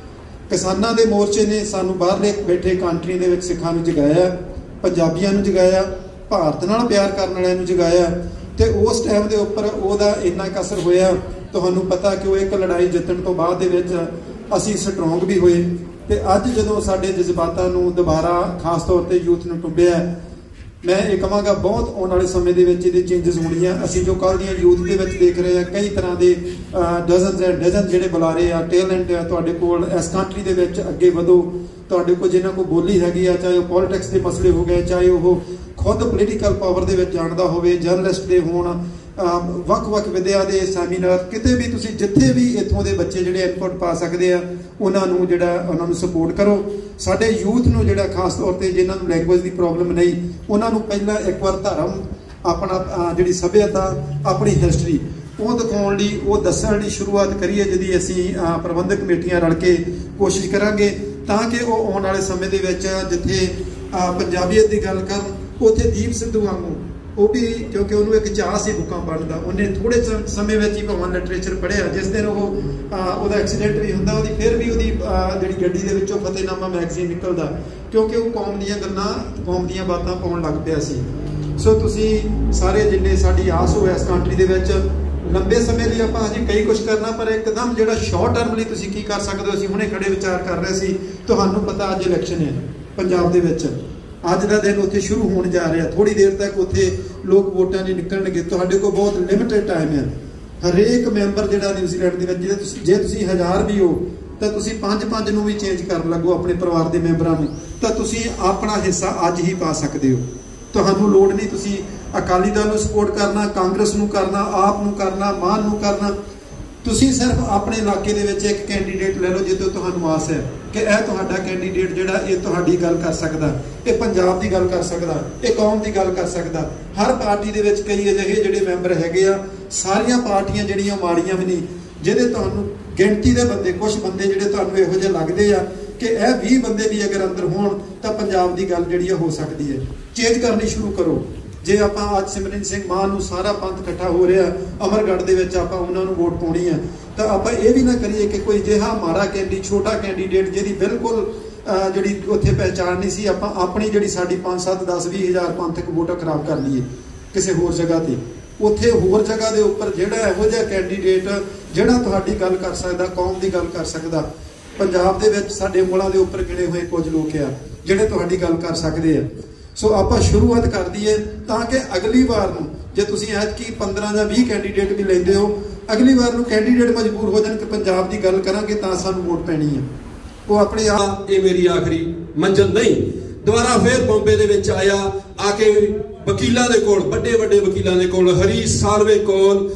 ਕਿਸਾਨਾਂ ਦੇ ਮੋਰਚੇ ਨੇ ਸਾਨੂੰ ਬਾਹਰਲੇ ਬੈਠੇ ਕੰਟਰੀ ਦੇ ਵਿੱਚ ਸਿੱਖਾਂ ਨੂੰ ਜਗਾਇਆ, ਪੰਜਾਬੀਆਂ ਨੂੰ ਜਗਾਇਆ, ਭਾਰਤ ਨਾਲ ਪਿਆਰ ਕਰਨ ਵਾਲਿਆਂ ਨੂੰ ਜਗਾਇਆ। ਤੇ ਉਸ ਟਾਈਮ ਦੇ ਉੱਪਰ ਉਹਦਾ ਇੰਨਾ ਕੁ ਅਸਰ ਹੋਇਆ, ਤੁਹਾਨੂੰ ਪਤਾ ਕਿ ਉਹ ਇੱਕ ਲੜਾਈ ਜਿੱਤਣ ਤੋਂ ਬਾਅਦ ਦੇ ਵਿੱਚ ਅਸੀਂ ਸਟਰੋਂਗ ਵੀ ਹੋਏ। ਤੇ ਅੱਜ ਜਦੋਂ ਸਾਡੇ ਜਜ਼ਬਾਤਾਂ ਨੂੰ ਦੁਬਾਰਾ ਖਾਸ ਤੌਰ ਤੇ ਯੂਥ ਨੂੰ ਟੁੰਬਿਆ, ਮੈਂ ਇਹ ਕਹਾਂਗਾ ਬਹੁਤ ਆਉਣ ਵਾਲੇ ਸਮੇਂ ਦੇ ਵਿੱਚ ਇਹਦੇ ਚੇਂਜਸ ਹੋਣੀਆਂ। ਅਸੀਂ ਜੋ ਕੱਲ੍ਹ ਦੀਆਂ ਯੂਥ ਦੇ ਵਿੱਚ ਦੇਖ ਰਹੇ ਹਾਂ ਕਈ ਤਰ੍ਹਾਂ ਦੇ ਡਜ਼ਨਸ ਐਂਡ ਡਜ਼ਨ ਜਿਹੜੇ ਬੁਲਾਰੇ ਆ, ਟੈਲੈਂਟ ਆ ਤੁਹਾਡੇ ਕੋਲ ਇਸ ਕੰਟਰੀ ਦੇ ਵਿੱਚ, ਅੱਗੇ ਵਧੋ। ਤੁਹਾਡੇ ਕੋਲ ਜਿਹਨਾਂ ਕੋਲ ਬੋਲੀ ਹੈਗੀ ਆ, ਚਾਹੇ ਉਹ ਪੋਲੀਟਿਕਸ ਦੇ ਮਸਲੇ ਹੋ ਗਏ, ਚਾਹੇ ਉਹ ਖੁਦ ਪੋਲੀਟੀਕਲ ਪਾਵਰ ਦੇ ਵਿੱਚ ਜਾਣਦਾ ਹੋਵੇ, ਜਰਨਲਿਸਟ ਦੇ ਹੋਣ, ਵੱਖ-ਵੱਖ ਵਿਦਿਆ ਦੇ ਸੈਮੀਨਾਰ, ਕਿਤੇ ਵੀ ਤੁਸੀਂ ਜਿੱਥੇ ਵੀ ਇੱਥੋਂ ਦੇ ਬੱਚੇ ਜਿਹੜੇ ਇਨਪੁਟ ਪਾ ਸਕਦੇ ਆ ਉਹਨਾਂ ਨੂੰ ਜਿਹੜਾ ਉਹਨਾਂ ਨੂੰ ਸਪੋਰਟ ਕਰੋ। ਸਾਡੇ ਯੂਥ ਨੂੰ ਜਿਹੜਾ ਖਾਸ ਤੌਰ ਤੇ ਜਿਨ੍ਹਾਂ ਨੂੰ ਲੈਂਗੁਏਜ ਦੀ ਪ੍ਰੋਬਲਮ ਨਹੀਂ, ਉਹਨਾਂ ਨੂੰ ਪਹਿਲਾਂ ਇੱਕ ਵਾਰ ਧਰਮ, ਆਪਣਾ ਜਿਹੜੀ ਸੱਭਿਅਤਾ, ਆਪਣੀ ਹਿਸਟਰੀ ਉਹ ਦਿਖਾਉਣ ਲਈ, ਉਹ ਦੱਸਣ ਲਈ ਸ਼ੁਰੂਆਤ ਕਰੀਏ, ਜਿਹਦੀ ਅਸੀਂ ਪ੍ਰਬੰਧਕ ਕਮੇਟੀਆਂ ਰਲ ਕੇ ਕੋਸ਼ਿਸ਼ ਕਰਾਂਗੇ ਤਾਂ ਕਿ ਉਹ ਆਉਣ ਵਾਲੇ ਸਮੇਂ ਦੇ ਵਿੱਚ ਜਿੱਥੇ ਪੰਜਾਬੀਅਤ ਦੀ ਗੱਲ ਕਰਨ ਉੱਥੇ ਦੀਪ ਸਿੱਧੂ ਵਾਂਗੂ ਉਹ ਵੀ, ਕਿਉਂਕਿ ਉਹਨੂੰ ਇੱਕ ਚਾਹ ਸੀ ਬੁੱਕਾਂ ਪੜ੍ਹਨ ਦਾ, ਉਹਨੇ ਥੋੜੇ ਸਮੇਂ ਵਿੱਚ ਹੀ ਭਾਵੇਂ ਲਿਟਰੇਚਰ ਪੜ੍ਹਿਆ। ਜਿਸ ਦਿਨ ਉਹ ਉਹਦਾ ਐਕਸੀਡੈਂਟ ਵੀ ਹੁੰਦਾ, ਉਹਦੀ ਫਿਰ ਵੀ ਉਹਦੀ ਜਿਹੜੀ ਗੱਡੀ ਦੇ ਵਿੱਚੋਂ ਫਤਿਹਨਾਮਾ ਮੈਗਜ਼ੀਨ ਨਿਕਲਦਾ, ਕਿਉਂਕਿ ਉਹ ਕੌਮ ਦੀਆਂ ਗੱਲਾਂ, ਕੌਮ ਦੀਆਂ ਬਾਤਾਂ ਪਾਉਣ ਲੱਗ ਪਿਆ ਸੀ। ਸੋ ਤੁਸੀਂ ਸਾਰੇ ਜਿੰਨੇ ਸਾਡੀ ਆਸ ਹੋਇਆ ਇਸ ਕੰਟਰੀ ਦੇ ਵਿੱਚ, ਲੰਬੇ ਸਮੇਂ ਲਈ ਆਪਾਂ ਅਜੇ ਕਈ ਕੁਝ ਕਰਨਾ, ਪਰ ਇੱਕਦਮ ਜਿਹੜਾ ਸ਼ਾਰਟ ਟਰਮ ਲਈ ਤੁਸੀਂ ਕੀ ਕਰ ਸਕਦੇ ਹੋ, ਅਸੀਂ ਹੁਣੇ ਖੜੇ ਵਿਚਾਰ ਕਰ ਰਹੇ ਸੀ। ਤੁਹਾਨੂੰ ਪਤਾ ਅੱਜ ਇਲੈਕਸ਼ਨ ਹੈ ਪੰਜਾਬ ਦੇ ਵਿੱਚ, ਅੱਜ ਦਾ ਦਿਨ ਉੱਥੇ ਸ਼ੁਰੂ ਹੋਣ ਜਾ ਰਿਹਾ, ਥੋੜੀ ਦੇਰ ਤੱਕ ਉੱਥੇ ਲੋਕ ਵੋਟਾਂ ਨਹੀਂ ਨਿਕਲਣਗੇ। ਤੁਹਾਡੇ ਕੋਲ ਬਹੁਤ ਲਿਮਿਟਡ ਟਾਈਮ ਹੈ। ਹਰੇਕ ਮੈਂਬਰ ਜਿਹੜਾ ਨਿਊਜ਼ੀਲੈਂਡ ਦੇ ਵਿੱਚ, ਜੇ ਤੁਸੀਂ ਜੇ ਤੁਸੀਂ ਹਜ਼ਾਰ ਵੀ ਹੋ ਤਾਂ ਤੁਸੀਂ ਪੰਜ ਪੰਜ ਨੂੰ ਵੀ ਚੇਂਜ ਕਰਨ ਲੱਗੋ ਆਪਣੇ ਪਰਿਵਾਰ ਦੇ ਮੈਂਬਰਾਂ ਨੂੰ, ਤਾਂ ਤੁਸੀਂ ਆਪਣਾ ਹਿੱਸਾ ਅੱਜ ਹੀ ਪਾ ਸਕਦੇ ਹੋ। ਤੁਹਾਨੂੰ ਲੋੜ ਨਹੀਂ ਤੁਸੀਂ ਅਕਾਲੀ ਦਲ ਨੂੰ ਸਪੋਰਟ ਕਰਨਾ, ਕਾਂਗਰਸ ਨੂੰ ਕਰਨਾ, ਆਪ ਨੂੰ ਕਰਨਾ, ਮਾਨ ਨੂੰ ਕਰਨਾ। ਤੁਸੀਂ ਸਿਰਫ ਆਪਣੇ ਇਲਾਕੇ ਦੇ ਵਿੱਚ ਇੱਕ ਕੈਂਡੀਡੇਟ ਲੈ ਲਓ ਜਿਹਦੇ ਤੋਂ ਤੁਹਾਨੂੰ ਆਸ ਹੈ ਕਿ ਇਹ ਤੁਹਾਡਾ ਕੈਂਡੀਡੇਟ ਜਿਹੜਾ ਇਹ ਤੁਹਾਡੀ ਗੱਲ ਕਰ ਸਕਦਾ, ਇਹ ਪੰਜਾਬ ਦੀ ਗੱਲ ਕਰ ਸਕਦਾ, ਇਹ ਕੌਮ ਦੀ ਗੱਲ ਕਰ ਸਕਦਾ। ਹਰ ਪਾਰਟੀ ਦੇ ਵਿੱਚ ਕਈ ਅਜਿਹੇ ਜਿਹੜੇ ਮੈਂਬਰ ਹੈਗੇ ਆ, ਸਾਰੀਆਂ ਪਾਰਟੀਆਂ ਜਿਹੜੀਆਂ ਮਾੜੀਆਂ ਵੀ ਨਹੀਂ, ਜਿਹਦੇ ਤੁਹਾਨੂੰ ਗਿਣਤੀ ਦੇ ਬੰਦੇ, ਕੁਝ ਬੰਦੇ ਜਿਹੜੇ ਤੁਹਾਨੂੰ ਇਹੋ ਜਿਹੇ ਲੱਗਦੇ ਆ ਕਿ ਇਹ ਵੀਹ ਬੰਦੇ ਵੀ ਅਗਰ ਅੰਦਰ ਹੋਣ ਤਾਂ ਪੰਜਾਬ ਦੀ ਗੱਲ ਜਿਹੜੀ ਹੋ ਸਕਦੀ ਹੈ। ਚੇਂਜ ਕਰਨੀ ਸ਼ੁਰੂ ਕਰੋ। ਜੇ ਆਪਾਂ ਅੱਜ ਸਿਮਰਨਜੀਤ ਸਿੰਘ ਮਾਨ ਨੂੰ ਸਾਰਾ ਪੰਥ ਇਕੱਠਾ ਹੋ ਰਿਹਾ ਅਮਰਗੜ੍ਹ ਦੇ ਵਿੱਚ ਆਪਾਂ ਉਹਨਾਂ ਨੂੰ ਵੋਟ ਪਾਉਣੀ ਆ, ਤਾਂ ਆਪਾਂ ਇਹ ਵੀ ਨਾ ਕਰੀਏ ਕਿ ਕੋਈ ਜਿਹਾ ਮਾੜਾ ਕੈਂਡੀ ਛੋਟਾ ਕੈਂਡੀਡੇਟ ਜਿਹਦੀ ਬਿਲਕੁਲ ਜਿਹੜੀ ਉੱਥੇ ਪਹਿਚਾਣ ਨਹੀਂ ਸੀ, ਆਪਾਂ ਆਪਣੀ ਜਿਹੜੀ ਸਾਡੀ ਪੰਜ ਸੱਤ ਦਸ ਵੀਹ ਹਜ਼ਾਰ ਪੰਥਕ ਵੋਟਾਂ ਖਰਾਬ ਕਰ ਲਈਏ ਕਿਸੇ ਹੋਰ ਜਗ੍ਹਾ ਤੇ। ਉੱਥੇ ਹੋਰ ਜਗ੍ਹਾ ਦੇ ਉੱਪਰ ਜਿਹੜਾ ਇਹੋ ਜਿਹਾ ਕੈਂਡੀਡੇਟ ਜਿਹੜਾ ਤੁਹਾਡੀ ਗੱਲ ਕਰ ਸਕਦਾ, ਕੌਮ ਦੀ ਗੱਲ ਕਰ ਸਕਦਾ। ਪੰਜਾਬ ਦੇ ਵਿੱਚ ਸਾਡੇ ਉਂਗਲਾਂ ਦੇ ਉੱਪਰ ਗਿਣੇ ਹੋਏ ਕੁਝ ਲੋਕ ਆ ਜਿਹੜੇ ਤੁਹਾਡੀ ਗੱਲ ਕਰ ਸਕਦੇ ਆ। ਸੋ ਆਪਾਂ ਸ਼ੁਰੂਆਤ ਕਰ ਦਈਏ ਤਾਂ ਕਿ ਅਗਲੀ ਵਾਰ ਨੂੰ, ਜੇ ਤੁਸੀਂ ਐਤਕੀ ਪੰਦਰਾਂ ਜਾਂ ਵੀਹ ਕੈਂਡੀਡੇਟ ਵੀ ਲੈਂਦੇ ਹੋ, ਅਗਲੀ ਵਾਰ ਨੂੰ ਕੈਂਡੀਡੇਟ ਮਜਬੂਰ ਹੋ ਜਾਣ ਕਿ ਪੰਜਾਬ ਦੀ ਗੱਲ ਕਰਾਂਗੇ ਤਾਂ ਸਾਨੂੰ ਵੋਟ ਪੈਣੀ ਹੈ। ਉਹ ਆਪਣੇ ਆਪ ਇਹ ਮੇਰੀ ਆਖਰੀ ਮੰਜ਼ਿਲ ਨਹੀਂ। ਦੁਬਾਰਾ ਫੇਰ ਬੰਬੇ ਦੇ ਵਿੱਚ ਆਇਆ, ਆ ਕੇ ਵਕੀਲਾਂ ਦੇ ਕੋਲ, ਵੱਡੇ ਵੱਡੇ ਵਕੀਲਾਂ ਦੇ ਕੋਲ, ਹਰੀਸ਼ ਸਾਲਵੇ ਕੋਲ,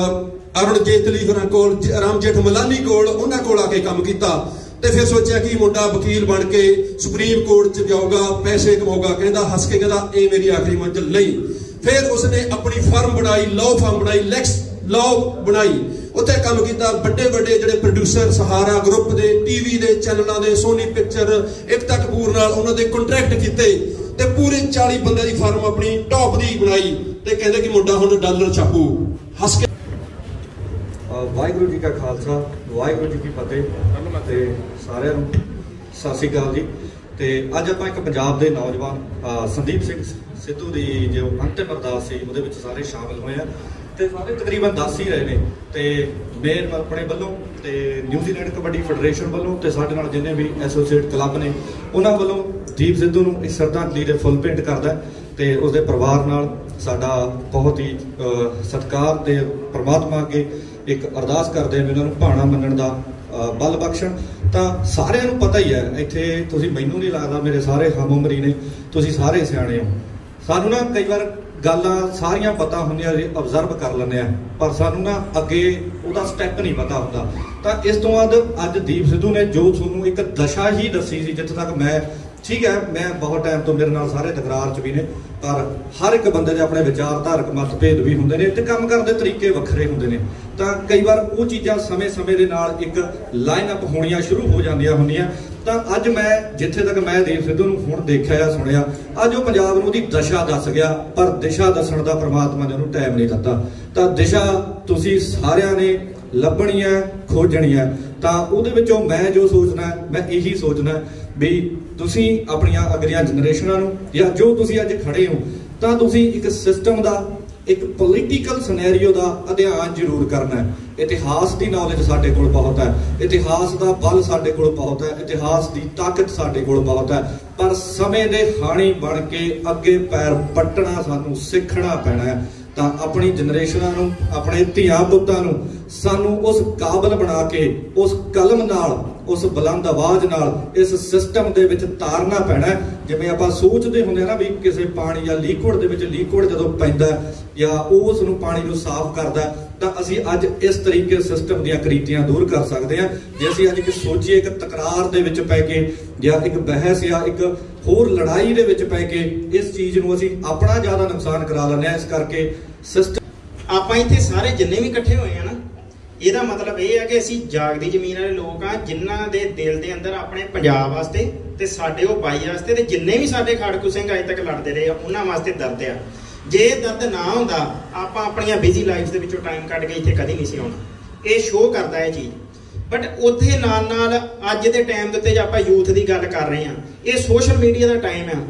ਅਰੁਣ ਜੇਤਲੀ ਹੋਰਾਂ ਕੋਲ, ਰਾਮ ਜੇਠ ਮਲਾਨੀ ਕੋਲ, ਉਹਨਾਂ ਕੋਲ ਆ ਕੇ ਕੰਮ ਕੀਤਾ। ਤੇ ਫਿਰ ਸੋਚਿਆ ਕਿ ਮੁੰਡਾ ਵਕੀਲ ਬਣ ਕੇ ਸੁਪਰੀਮ ਕੋਰਟ 'ਚ ਜਾਊਗਾ, ਪੈਸੇ ਕਮਾਊਗਾ। ਕਹਿੰਦਾ ਹੱਸ ਕੇ ਕਹਿੰਦਾ ਇਹ ਮੇਰੀ ਆਖਰੀ ਮੰਜ਼ਿਲ ਨਹੀਂ। ਫਿਰ ਉਸਨੇ ਆਪਣੀ ਫਰਮ ਬਣਾਈ, ਲਾਅ ਫਰਮ ਬਣਾਈ, ਲੈਕਸ ਲਾਅ ਬਣਾਈ, ਉੱਥੇ ਕੰਮ ਕੀਤਾ। ਵੱਡੇ ਵੱਡੇ ਜਿਹੜੇ ਪ੍ਰੋਡਿਊਸਰ ਸਹਾਰਾ ਗਰੁੱਪ ਦੇ, ਟੀਵੀ ਦੇ ਚੈਨਲਾਂ ਦੇ, ਸੋਨੀ ਪਿਕਚਰ, ਏਕਤਾ ਕਪੂਰ ਨਾਲ ਉਹਨਾਂ ਦੇ ਕੰਟਰੈਕਟ ਕੀਤੇ ਤੇ ਪੂਰੇ ਚਾਲੀ ਬੰਦੇ ਦੀ ਫਰਮ ਆਪਣੀ ਟੌਪ ਦੀ ਬਣਾਈ। ਤੇ ਕਹਿੰਦੇ ਕਿ ਮੁੰਡਾ ਹੁਣ ਡਾਲਰ ਛਾਪੂ। ਹੱਸ ਕੇ ਵਾਹਿਗੁਰੂ ਜੀ ਕਾ ਖਾਲਸਾ, ਵਾਹਿਗੁਰੂ ਜੀ ਕੀ ਫਤਿਹ। ਤੇ ਸਾਰਿਆਂ ਨੂੰ ਸਤਿ ਸ਼੍ਰੀ ਅਕਾਲ ਜੀ। ਤੇ ਅੱਜ ਆਪਾਂ ਇੱਕ ਪੰਜਾਬ ਦੇ ਨੌਜਵਾਨ ਸੰਦੀਪ ਸਿੰਘ ਸਿੱਧੂ ਦੀ ਜੋ ਅੰਤਿਮ ਅਰਦਾਸ ਸੀ ਉਹਦੇ ਵਿੱਚ ਸਾਰੇ ਸ਼ਾਮਿਲ ਹੋਏ ਆ। ਤੇ ਸਾਰੇ ਤਕਰੀਬਨ ਦਸ ਹੀ ਰਹੇ ਨੇ ਤੇ ਮੇਨ ਆਪਣੇ ਵੱਲੋਂ ਤੇ ਨਿਊਜ਼ੀਲੈਂਡ ਕਬੱਡੀ ਫੈਡਰੇਸ਼ਨ ਵੱਲੋਂ ਤੇ ਸਾਡੇ ਨਾਲ ਜਿੰਨੇ ਵੀ ਐਸੋਸੀਏਟ ਕਲੱਬ ਨੇ ਉਹਨਾਂ ਵੱਲੋਂ ਦੀਪ ਸਿੱਧੂ ਨੂੰ ਇਸ ਸ਼ਰਧਾਂਜਲੀ ਦੇ ਫੁੱਲ ਭੇਂਟ ਕਰਦਾ ਤੇ ਉਸਦੇ ਪਰਿਵਾਰ ਨਾਲ ਸਾਡਾ ਬਹੁਤ ਹੀ ਸਤਿਕਾਰ ਤੇ ਪ੍ਰਮਾਤਮਾ ਅੱਗੇ ਇੱਕ ਅਰਦਾਸ ਕਰਦੇ ਹਾਂ ਵੀ ਉਹਨਾਂ ਨੂੰ ਭਾਣਾ ਮੰਨਣ ਦਾ ਬਲ ਬਖਸ਼ਣ। ਤਾਂ ਸਾਰਿਆਂ ਨੂੰ ਪਤਾ ਹੀ ਹੈ ਇੱਥੇ, ਤੁਸੀਂ ਮੈਨੂੰ ਨਹੀਂ ਲੱਗਦਾ ਮੇਰੇ ਸਾਰੇ ਹਮ ਉਮਰੀ ਨੇ, ਤੁਸੀਂ ਸਾਰੇ ਸਿਆਣੇ ਹੋ। ਸਾਨੂੰ ਨਾ ਕਈ ਵਾਰ ਗੱਲਾਂ ਸਾਰੀਆਂ ਪਤਾ ਹੁੰਦੀਆਂ, ਅਬਜ਼ਰਵ ਕਰ ਲੈਂਦੇ ਆ, ਪਰ ਸਾਨੂੰ ਨਾ ਅੱਗੇ ਉਹਦਾ ਸਟੈਪ ਨਹੀਂ ਪਤਾ ਹੁੰਦਾ। ਤਾਂ ਇਸ ਤੋਂ ਬਾਅਦ ਅੱਜ ਦੀਪ ਸਿੱਧੂ ਨੇ ਜੋ ਤੁਹਾਨੂੰ ਇੱਕ ਦਸ਼ਾ ਹੀ ਦੱਸੀ ਸੀ, ਜਿੱਥੇ ਤੱਕ ਮੈਂ ਠੀਕ ਹੈ ਮੈਂ ਬਹੁਤ ਟਾਈਮ ਤੋਂ ਮੇਰੇ ਨਾਲ ਸਾਰੇ ਤਕਰਾਰ 'ਚ ਵੀ ਨੇ, ਪਰ ਹਰ ਇੱਕ ਬੰਦੇ ਦੇ ਆਪਣੇ ਵਿਚਾਰਧਾਰਕ ਮਤਭੇਦ ਵੀ ਹੁੰਦੇ ਨੇ ਤੇ ਕੰਮ ਕਰਨ ਦੇ ਤਰੀਕੇ ਵੱਖਰੇ ਹੁੰਦੇ ਨੇ। ਤਾਂ ਕਈ ਵਾਰ ਉਹ ਚੀਜ਼ਾਂ ਸਮੇਂ-ਸਮੇਂ ਦੇ ਨਾਲ ਇੱਕ ਲਾਈਨ ਅਪ ਹੋਣੀਆਂ ਸ਼ੁਰੂ ਹੋ ਜਾਂਦੀਆਂ ਹੁੰਦੀਆਂ। ਤਾਂ ਅੱਜ ਮੈਂ ਜਿੱਥੇ ਤੱਕ ਮੈਂ ਦੀਪ ਸਿੱਧੂ ਨੂੰ ਹੁਣ ਦੇਖਿਆ ਜਾਂ ਸੁਣਿਆ, ਅੱਜ ਉਹ ਪੰਜਾਬ ਨੂੰ ਉਹਦੀ ਦਸ਼ਾ ਦੱਸ ਗਿਆ, ਪਰ ਦਿਸ਼ਾ ਦੱਸਣ ਦਾ ਪ੍ਰਮਾਤਮਾ ਨੇ ਉਹਨੂੰ ਟਾਈਮ ਨਹੀਂ ਦਿੱਤਾ। ਤਾਂ ਦਿਸ਼ਾ ਤੁਸੀਂ ਸਾਰਿਆਂ ਨੇ ਲੱਭਣੀ ਹੈ, ਖੋਜਣੀ ਹੈ। ਤਾਂ ਉਹਦੇ ਵਿੱਚੋਂ ਮੈਂ ਜੋ ਸੋਚਣਾ, ਮੈਂ ਇਹੀ ਸੋਚਣਾ ਵੀ ਤੁਸੀਂ ਆਪਣੀਆਂ ਅਗਲੀਆਂ ਜਨਰੇਸ਼ਨਾਂ ਨੂੰ ਜਾਂ ਜੋ ਤੁਸੀਂ ਅੱਜ ਖੜੇ ਹੋ, ਤਾਂ ਤੁਸੀਂ ਇੱਕ ਸਿਸਟਮ ਦਾ, ਇੱਕ ਪੋਲੀਟੀਕਲ ਸਿਨੈਰੀਓ ਦਾ ਅਧਿਐਨ ਜ਼ਰੂਰ ਕਰਨਾ ਹੈ। ਇਤਿਹਾਸ ਦੀ ਨੌਲੇਜ ਸਾਡੇ ਕੋਲ ਬਹੁਤ ਹੈ, ਇਤਿਹਾਸ ਦਾ ਬਲ ਸਾਡੇ ਕੋਲ ਬਹੁਤ ਹੈ, ਇਤਿਹਾਸ ਦੀ ਤਾਕਤ ਸਾਡੇ ਕੋਲ ਬਹੁਤ ਹੈ, ਪਰ ਸਮੇਂ ਦੇ ਹਾਣੀ ਬਣ ਕੇ ਅੱਗੇ ਪੈਰ ਪੱਟਣਾ ਸਾਨੂੰ ਸਿੱਖਣਾ ਪੈਣਾ ਹੈ। ਤਾਂ ਆਪਣੀ ਜਨਰੇਸ਼ਨਾਂ ਨੂੰ, ਆਪਣੇ ਧੀਆਂ ਪੁੱਤਾਂ ਨੂੰ ਸਾਨੂੰ ਉਸ ਕਾਬਲ ਬਣਾ ਕੇ, ਉਸ ਕਲਮ ਨਾਲ, ਉਸ ਬੁਲੰਦ ਆਵਾਜ਼ ਨਾਲ ਇਸ ਸਿਸਟਮ ਦੇ ਵਿੱਚ ਤਾਰਨਾ ਪੈਣਾ। ਜਿਵੇਂ ਆਪਾਂ ਸੋਚਦੇ ਹੁੰਦੇ ਨਾ ਵੀ ਕਿਸੇ ਪਾਣੀ ਜਾਂ ਲਿਕੁਇਡ ਦੇ ਵਿੱਚ ਲਿਕੁਇਡ ਜਦੋਂ ਪੈਂਦਾ ਜਾਂ ਉਹ ਉਸ ਨੂੰ ਪਾਣੀ ਨੂੰ ਸਾਫ਼ ਕਰਦਾ, ਤਾਂ ਅਸੀਂ ਅੱਜ ਇਸ ਤਰੀਕੇ ਸਿਸਟਮ ਦੀਆਂ ਕ੍ਰੀਤੀਆਂ ਦੂਰ ਕਰ ਸਕਦੇ ਹਾਂ। ਜੇ ਅਸੀਂ ਅੱਜ ਇੱਕ ਸੋਚੀਏ, ਇੱਕ ਤਕਰਾਰ ਦੇ ਵਿੱਚ ਪੈ ਕੇ ਜਾਂ ਇੱਕ ਬਹਿਸ ਜਾਂ ਇੱਕ ਹੋਰ ਲੜਾਈ ਦੇ ਵਿੱਚ ਪੈ ਕੇ ਇਸ ਚੀਜ਼ ਨੂੰ ਅਸੀਂ ਆਪਣਾ ਜ਼ਿਆਦਾ ਨੁਕਸਾਨ ਕਰਾ ਲੈਂਦੇ ਹਾਂ। ਇਸ ਕਰਕੇ ਸਿਸਟਮ ਆਪਾਂ ਇੱਥੇ ਸਾਰੇ ਜਿੰਨੇ ਵੀ ਇਕੱਠੇ ਹੋਏ ਆ ਨਾ, ਇਹਦਾ ਮਤਲਬ ਇਹ ਹੈ ਕਿ ਅਸੀਂ ਜਾਗਦੀ ਜ਼ਮੀਨ ਵਾਲੇ ਲੋਕ ਆ, ਜਿਨ੍ਹਾਂ ਦੇ ਦਿਲ ਦੇ ਅੰਦਰ ਆਪਣੇ ਪੰਜਾਬ ਵਾਸਤੇ ਤੇ ਸਾਡੇ ਉਹ ਬਾਈ ਵਾਸਤੇ ਤੇ ਜਿੰਨੇ ਵੀ ਸਾਡੇ ਖਾੜਕੂ ਸਿੰਘ ਅਜੇ ਤੱਕ ਲੜਦੇ ਰਹੇ ਆ ਉਹਨਾਂ ਵਾਸਤੇ ਦਰਦ ਆ। ਜੇ ਦਰਦ ਨਾ ਹੁੰਦਾ ਆਪਾਂ ਆਪਣੀਆਂ ਬਿਜ਼ੀ ਲਾਈਫ ਦੇ ਵਿੱਚੋਂ ਟਾਈਮ ਕੱਢ ਕੇ ਇੱਥੇ ਕਦੀ ਨਹੀਂ ਸੀ ਆਉਣਾ। ਇਹ ਸ਼ੋਅ ਕਰਦਾ ਇਹ ਚੀਜ਼। ਬਟ ਉੱਥੇ ਨਾਲ ਨਾਲ ਅੱਜ ਦੇ ਟਾਈਮ ਦੇ ਉੱਤੇ ਜੇ ਆਪਾਂ ਯੂਥ ਦੀ ਗੱਲ ਕਰ ਰਹੇ ਹਾਂ, ਇਹ ਸੋਸ਼ਲ ਮੀਡੀਆ ਦਾ ਟਾਈਮ ਆ।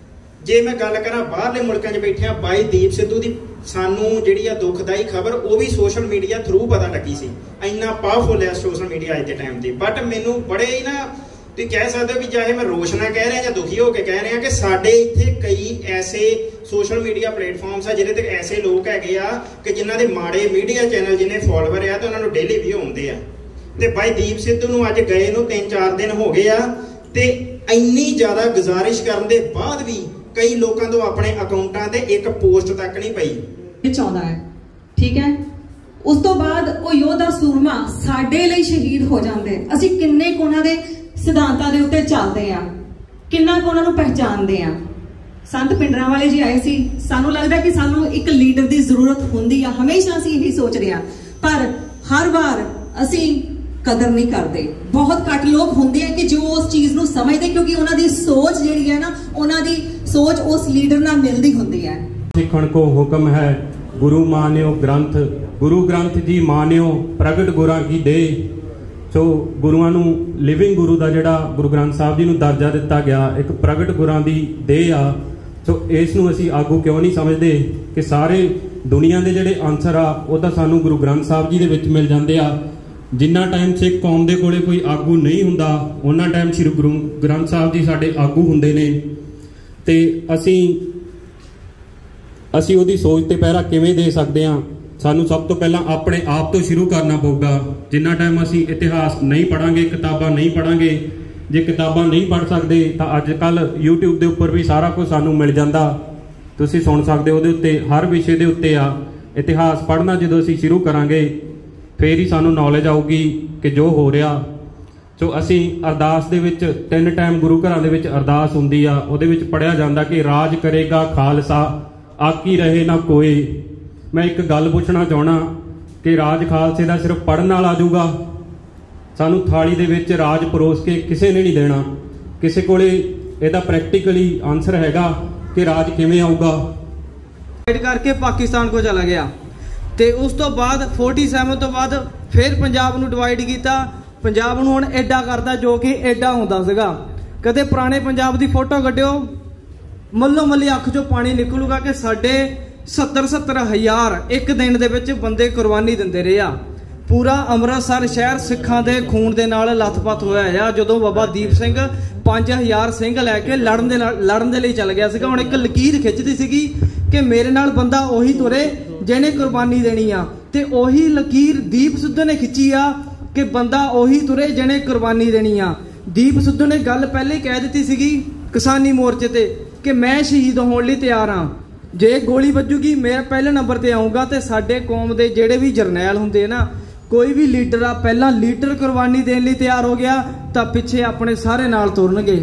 ਜੇ ਮੈਂ ਗੱਲ ਕਰਾਂ ਬਾਹਰਲੇ ਮੁਲਕਾਂ 'ਚ ਬੈਠਿਆਂ, ਬਾਈ ਦੀਪ ਸਿੱਧੂ ਦੀ ਸਾਨੂੰ ਜਿਹੜੀ ਆ ਦੁਖਦਾਈ ਖਬਰ ਉਹ ਵੀ ਸੋਸ਼ਲ ਮੀਡੀਆ ਥਰੂ ਪਤਾ ਲੱਗੀ ਸੀ। ਇੰਨਾ ਪਾਵਰਫੁਲ ਹੈ ਸੋਸ਼ਲ ਮੀਡੀਆ ਅੱਜ ਦੇ ਟਾਈਮ ਤੇ। ਬਟ ਮੈਨੂੰ ਬੜੇ ਹੀ ਨਾ ਤੁਸੀਂ ਕਹਿ ਸਕਦੇ ਹੋ ਵੀ ਚਾਹੇ ਮੈਂ ਰੋਸ਼ਨਾ ਕਹਿ ਰਿਹਾ ਜਾਂ ਦੁਖੀ ਹੋ ਕੇ ਕਹਿ ਰਿਹਾ ਕਿ ਸਾਡੇ ਇੱਥੇ ਕਈ ਐਸੇ ਸੋਸ਼ਲ ਮੀਡੀਆ ਪਲੇਟਫਾਰਮਸ ਆ ਜਿਹਦੇ ਤੇ ਐਸੇ ਲੋਕ ਹੈਗੇ ਆ ਕਿ ਜਿਨ੍ਹਾਂ ਦੇ ਮਾੜੇ ਮੀਡੀਆ ਚੈਨਲ ਜਿਹਨੇ ਫੋਲੋਵਰ ਆ ਤੇ ਉਹਨਾਂ ਨੂੰ ਡੇਲੀ ਵਿਊ ਆਉਂਦੇ ਆ। ਤੇ ਬਾਈ ਦੀਪ ਸਿੱਧੂ ਨੂੰ ਅੱਜ ਗਏ ਨੂੰ ਤਿੰਨ ਚਾਰ ਦਿਨ ਹੋ ਗਏ ਆ ਤੇ ਇੰਨੀ ਜ਼ਿਆਦਾ ਗੁਜ਼ਾਰਿਸ਼ ਕਰਨ ਦੇ ਬਾਅਦ ਵੀ ਕਈ ਲੋਕਾਂ ਤੋਂ ਆਪਣੇ ਅਕਾਊਂਟਾਂ ਤੇ ਇੱਕ ਪੋਸਟ ਤੱਕ ਨਹੀਂ ਪਈ। ਚਾਹੁੰਦਾ ਹੈ ਠੀਕ ਹੈ, ਉਸ ਤੋਂ ਬਾਅਦ ਉਹ ਯੋਧਾ ਸੂਰਮਾ ਸਾਡੇ ਲਈ ਸ਼ਹੀਦ ਹੋ ਜਾਂਦੇ। ਅਸੀਂ ਕਿੰਨੇ ਕੁ ਉਹਨਾਂ ਦੇ ਸਿਧਾਂਤਾਂ ਦੇ ਉੱਤੇ ਚੱਲਦੇ ਆ, ਕਿੰਨਾ ਕੁ ਉਹਨਾਂ ਨੂੰ ਪਹਿਚਾਨਦੇ ਆ। ਸੰਤ ਪਿੰਡਰਾਂ ਵਾਲੇ ਜੀ ਆਏ ਸੀ, ਸਾਨੂੰ ਲੱਗਦਾ ਕਿ ਸਾਨੂੰ ਇੱਕ ਲੀਡਰ ਦੀ ਜ਼ਰੂਰਤ ਹੁੰਦੀ ਆ, ਹਮੇਸ਼ਾ ਅਸੀਂ ਇਹੀ ਸੋਚਦੇ ਆ, ਪਰ ਹਰ ਵਾਰ ਅਸੀਂ ਕਦਰ ਨਹੀਂ ਕਰਦੇ। ਬਹੁਤ ਘੱਟ ਲੋਕ ਹੁੰਦੇ ਆ ਕਿ ਜੋ ਉਸ ਚੀਜ਼ ਨੂੰ ਸਮਝਦੇ, ਕਿਉਂਕਿ ਉਹਨਾਂ ਦੀ ਸੋਚ ਜਿਹੜੀ ਹੈ ਨਾ, ਉਹਨਾਂ ਦੀ ਸੋਚ ਉਸ ਲੀਡਰ ਨਾਲ ਮਿਲਦੀ ਹੁੰਦੀ ਹੈ। ਸਿੱਖਣ ਕੋ ਹੁਕਮ ਹੈ ਗੁਰੂ ਮਾਨਿਓ ਗ੍ਰੰਥ, ਗੁਰੂ ਗ੍ਰੰਥ ਜੀ ਮਾਨਿਓ ਪ੍ਰਗਟ ਗੁਰਾਂ ਕੀ ਦੇ। ਸੋ ਗੁਰੂਆਂ ਨੂੰ ਲਿਵਿੰਗ ਗੁਰੂ ਦਾ ਜਿਹੜਾ ਗੁਰੂ ਗ੍ਰੰਥ ਸਾਹਿਬ ਜੀ ਨੂੰ ਦਰਜਾ ਦਿੱਤਾ ਗਿਆ, ਇੱਕ ਪ੍ਰਗਟ ਗੁਰਾਂ ਦੀ ਦੇਹ ਆ। ਸੋ ਇਸ ਨੂੰ ਅਸੀਂ ਆਗੂ ਕਿਉਂ ਨਹੀਂ ਸਮਝਦੇ ਕਿ ਸਾਰੇ ਦੁਨੀਆ ਦੇ ਜਿਹੜੇ ਆਨਸਰ ਆ ਉਹ ਤਾਂ ਸਾਨੂੰ ਗੁਰੂ ਗ੍ਰੰਥ ਸਾਹਿਬ ਜੀ ਦੇ ਵਿੱਚ ਮਿਲ ਜਾਂਦੇ ਆ। ਜਿੰਨਾ ਟਾਈਮ ਸਿੱਖ ਕੌਮ ਦੇ ਕੋਲੇ ਕੋਈ ਆਗੂ ਨਹੀਂ ਹੁੰਦਾ, ਉਹਨਾਂ ਟਾਈਮ ਸ਼੍ਰੀ ਗੁਰੂ ਗ੍ਰੰਥ ਸਾਹਿਬ ਜੀ ਸਾਡੇ ਆਗੂ ਹੁੰਦੇ ਨੇ। ਤੇ ਅਸੀਂ ਅਸੀਂ ਉਹਦੀ ਸੋਚ ਤੇ ਪਹਿਰਾ ਕਿਵੇਂ ਦੇ ਸਕਦੇ ਹਾਂ? ਸਾਨੂੰ ਸਭ ਤੋਂ ਪਹਿਲਾਂ ਆਪਣੇ ਆਪ ਤੋਂ ਸ਼ੁਰੂ ਕਰਨਾ ਪਊਗਾ। ਜਿੰਨਾ ਟਾਈਮ ਅਸੀਂ ਇਤਿਹਾਸ ਨਹੀਂ ਪੜਾਂਗੇ, ਕਿਤਾਬਾਂ ਨਹੀਂ ਪੜਾਂਗੇ, ਜੇ ਕਿਤਾਬਾਂ ਨਹੀਂ ਪੜ੍ਹ ਸਕਦੇ ਤਾਂ ਅੱਜ ਕੱਲ੍ਹ ਯੂਟਿਊਬ ਦੇ ਉੱਪਰ ਵੀ ਸਾਰਾ ਕੁਝ ਸਾਨੂੰ ਮਿਲ ਜਾਂਦਾ, ਤੁਸੀਂ ਸੁਣ ਸਕਦੇ ਹੋ। ਉਹਦੇ ਉੱਤੇ ਹਰ ਵਿਸ਼ੇ ਦੇ ਉੱਤੇ ਆ। ਇਤਿਹਾਸ ਪੜ੍ਹਨਾ ਜਦੋਂ ਅਸੀਂ ਸ਼ੁਰੂ ਕਰਾਂਗੇ ਫੇਰ ਹੀ ਸਾਨੂੰ ਨੌਲੇਜ ਆਊਗੀ ਕਿ ਜੋ ਹੋ ਰਿਹਾ। ਸੋ ਅਸੀਂ ਅਰਦਾਸ ਦੇ ਵਿੱਚ ਤਿੰਨ ਟਾਈਮ ਗੁਰੂ ਘਰਾਂ ਦੇ ਵਿੱਚ ਅਰਦਾਸ ਹੁੰਦੀ ਆ, ਉਹਦੇ ਵਿੱਚ ਪੜ੍ਹਿਆ ਜਾਂਦਾ ਕਿ ਰਾਜ ਕਰੇਗਾ ਖਾਲਸਾ ਆਕੀ ਰਹੇ ਨਾ ਕੋਈ। ਮੈਂ ਇੱਕ ਗੱਲ ਪੁੱਛਣਾ ਚਾਹਣਾ ਕਿ ਰਾਜ ਖਾਲਸੇ ਦਾ ਸਿਰਫ ਪੜ੍ਹਨ ਨਾਲ ਆ ਜਾਊਗਾ? ਸਾਨੂੰ ਥਾਲੀ ਦੇ ਵਿੱਚ ਰਾਜ ਪਰੋਸ ਕੇ ਕਿਸੇ ਨੇ ਨਹੀਂ ਦੇਣਾ। ਕਿਸੇ ਕੋਲੇ ਇਹਦਾ ਪ੍ਰੈਕਟੀਕਲੀ ਆਨਸਰ ਹੈਗਾ ਕਿ ਰਾਜ ਕਿਵੇਂ ਆਊਗਾ। ਕਰਕੇ ਪਾਕਿਸਤਾਨ ਕੋ ਚਲਾ ਗਿਆ ਤੇ ਉਸ ਤੋਂ ਬਾਅਦ ਸੈਂਤਾਲੀ ਤੋਂ ਬਾਅਦ ਫਿਰ ਪੰਜਾਬ ਨੂੰ ਡਿਵਾਈਡ ਕੀਤਾ। ਪੰਜਾਬ ਨੂੰ ਹੁਣ ਐਡਾ ਕਰਦਾ ਜੋ ਕਿ ਐਡਾ ਹੁੰਦਾ ਸੀਗਾ। ਕਦੇ ਪੁਰਾਣੇ ਪੰਜਾਬ ਦੀ ਫੋਟੋ ਕੱਢਿਓ, ਮੱਲੋ ਮੱਲੀ ਅੱਖ ਚੋਂ ਪਾਣੀ ਨਿਕਲੂਗਾ ਕਿ ਸਾਡੇ सत्तर सत्तर हज़ार एक दिन दे विच बंदे कुर्बानी दिंदे रहे आ। पूरा अमृतसर शहर सिखां दे खून दे नाल लथपथ होया आ जदों बाबा दीप सिंह पांच हज़ार सिंह लैके लड़न दे लड़न दे लई चल गया सीगा। हुण एक लकीर खिच्चदी सीगी कि मेरे नाल बंदा ओही तुरे जिहने कुर्बानी देनी आ, ते ओही लकीर दीप सिद्धू ने खिच्ची आ कि बंदा ओही तुरे जिहने कुर्बानी देनी आ। दीप सिद्धू ने गल पहले कह दी सीगी किसानी मोर्चे ते कि मैं शहीद होने लई तैयार हाँ, जे गोली वजूगी मैं पहले नंबर ते आऊँगा। तो साडे कौम दे जेडे भी जरनैल हुंदे ना, कोई भी लीडर आ पहला लीडर कुर्बानी देने लई तैयार हो गया तो पिछे अपने सारे नाल तुरनगे।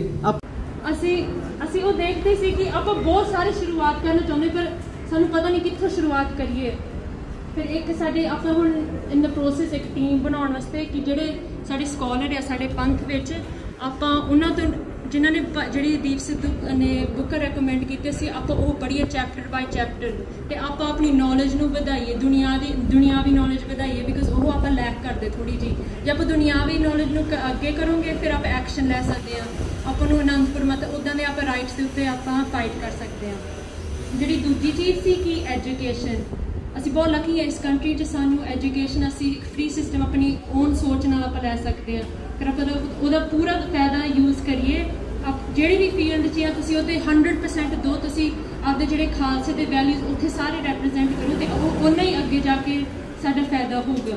ਅਸੀਂ ਅਸੀਂ ਉਹ ਦੇਖਦੇ ਸੀ ਕਿ ਆਪਾਂ ਬਹੁਤ ਸਾਰੇ ਸ਼ੁਰੂਆਤ ਕਰਨਾ ਚਾਹੁੰਦੇ ਪਰ ਸਾਨੂੰ ਪਤਾ ਨਹੀਂ ਕਿੱਥੋਂ ਸ਼ੁਰੂਆਤ ਕਰੀਏ। ਫਿਰ ਇੱਕ ਸਾਡੇ ਆਪਾਂ ਹੁਣ ਇਨ ਦ ਪ੍ਰੋਸੈਸ ਇੱਕ ਟੀਮ ਬਣਾਉਣ ਵਾਸਤੇ ਕਿ ਜਿਹੜੇ ਸਾਡੇ ਸਕਾਲਰ ਆ ਸਾਡੇ ਪੰਥ ਵਿੱਚ ਆਪਾਂ ਉਹਨਾਂ ਤੋਂ ਜਿਨ੍ਹਾਂ ਨੇ ਜਿਹੜੀ ਦੀਪ ਸਿੱਧੂ ਨੇ ਬੁੱਕ ਰეკਮੈਂਡ ਕੀਤੇ ਸੀ ਆਪਾਂ ਉਹ ਪੜ੍ਹੀਏ ਚੈਪਟਰ ਬਾਈ ਚੈਪਟਰ ਤੇ ਆਪਾਂ ਆਪਣੀ ਨੌਲੇਜ ਨੂੰ ਵਧਾਈਏ, ਦੁਨੀਆ ਦੀ ਦੁਨਿਆਵੀ ਨੌਲੇਜ ਵਧਾਈਏ ਬਿਕਾਜ਼ ਉਹ ਆਪਾਂ ਲੈਕ ਕਰਦੇ ਥੋੜੀ ਜੀ। ਜੇ ਆਪਾਂ ਦੁਨਿਆਵੀ ਨੌਲੇਜ ਨੂੰ ਅੱਗੇ ਕਰੋਗੇ ਫਿਰ ਆਪਾਂ ਐਕਸ਼ਨ ਲੈ ਸਕਦੇ ਹਾਂ। ਆਪਾਂ ਨੂੰ ਅਨੰਦਪੁਰ ਮਤਲਬ ਉੱਦਾਂ ਦੇ ਆਪਾਂ ਰਾਈਟਸ ਦੇ ਉੱਤੇ ਆਪਾਂ ਫਾਈਟ ਕਰ ਸਕਦੇ ਹਾਂ। ਜਿਹੜੀ ਦੂਜੀ ਚੀਜ਼ ਸੀ ਕਿ ਐਜੂਕੇਸ਼ਨ, ਅਸੀਂ ਬਹੁਤ ਲੱਕੀ ਹਾਂ ਇਸ ਕੰਟਰੀ 'ਚ ਸਾਨੂੰ ਐਜੂਕੇਸ਼ਨ ਅਸੀਂ ਫ੍ਰੀ ਸਿਸਟਮ ਆਪਣੀ ਓਨ ਸੋਚ ਨਾਲ ਆਪਾਂ ਲੈ ਸਕਦੇ ਹਾਂ। ਫਿਰ ਆਪਾਂ ਉਹਦਾ ਪੂਰਾ ਫਾਇਦਾ ਯੂਜ਼ ਕਰੀਏ। ਆਪ ਜਿਹੜੀ ਵੀ ਫੀਲਡ 'ਚ ਆ ਤੁਸੀਂ ਉਹਦੇ ਹੰਡਰਡ ਪਰਸੈਂਟ ਦਿਓ, ਤੁਸੀਂ ਆਪਦੇ ਜਿਹੜੇ ਖਾਲਸੇ ਦੇ ਵੈਲਿਊਜ਼ ਉੱਥੇ ਸਾਰੇ ਰੈਪਰੈਜ਼ੈਂਟ ਕਰੋ ਅਤੇ ਉਹ ਓਨਾ ਹੀ ਅੱਗੇ ਜਾ ਕੇ ਸਾਡਾ ਫਾਇਦਾ ਹੋਊਗਾ।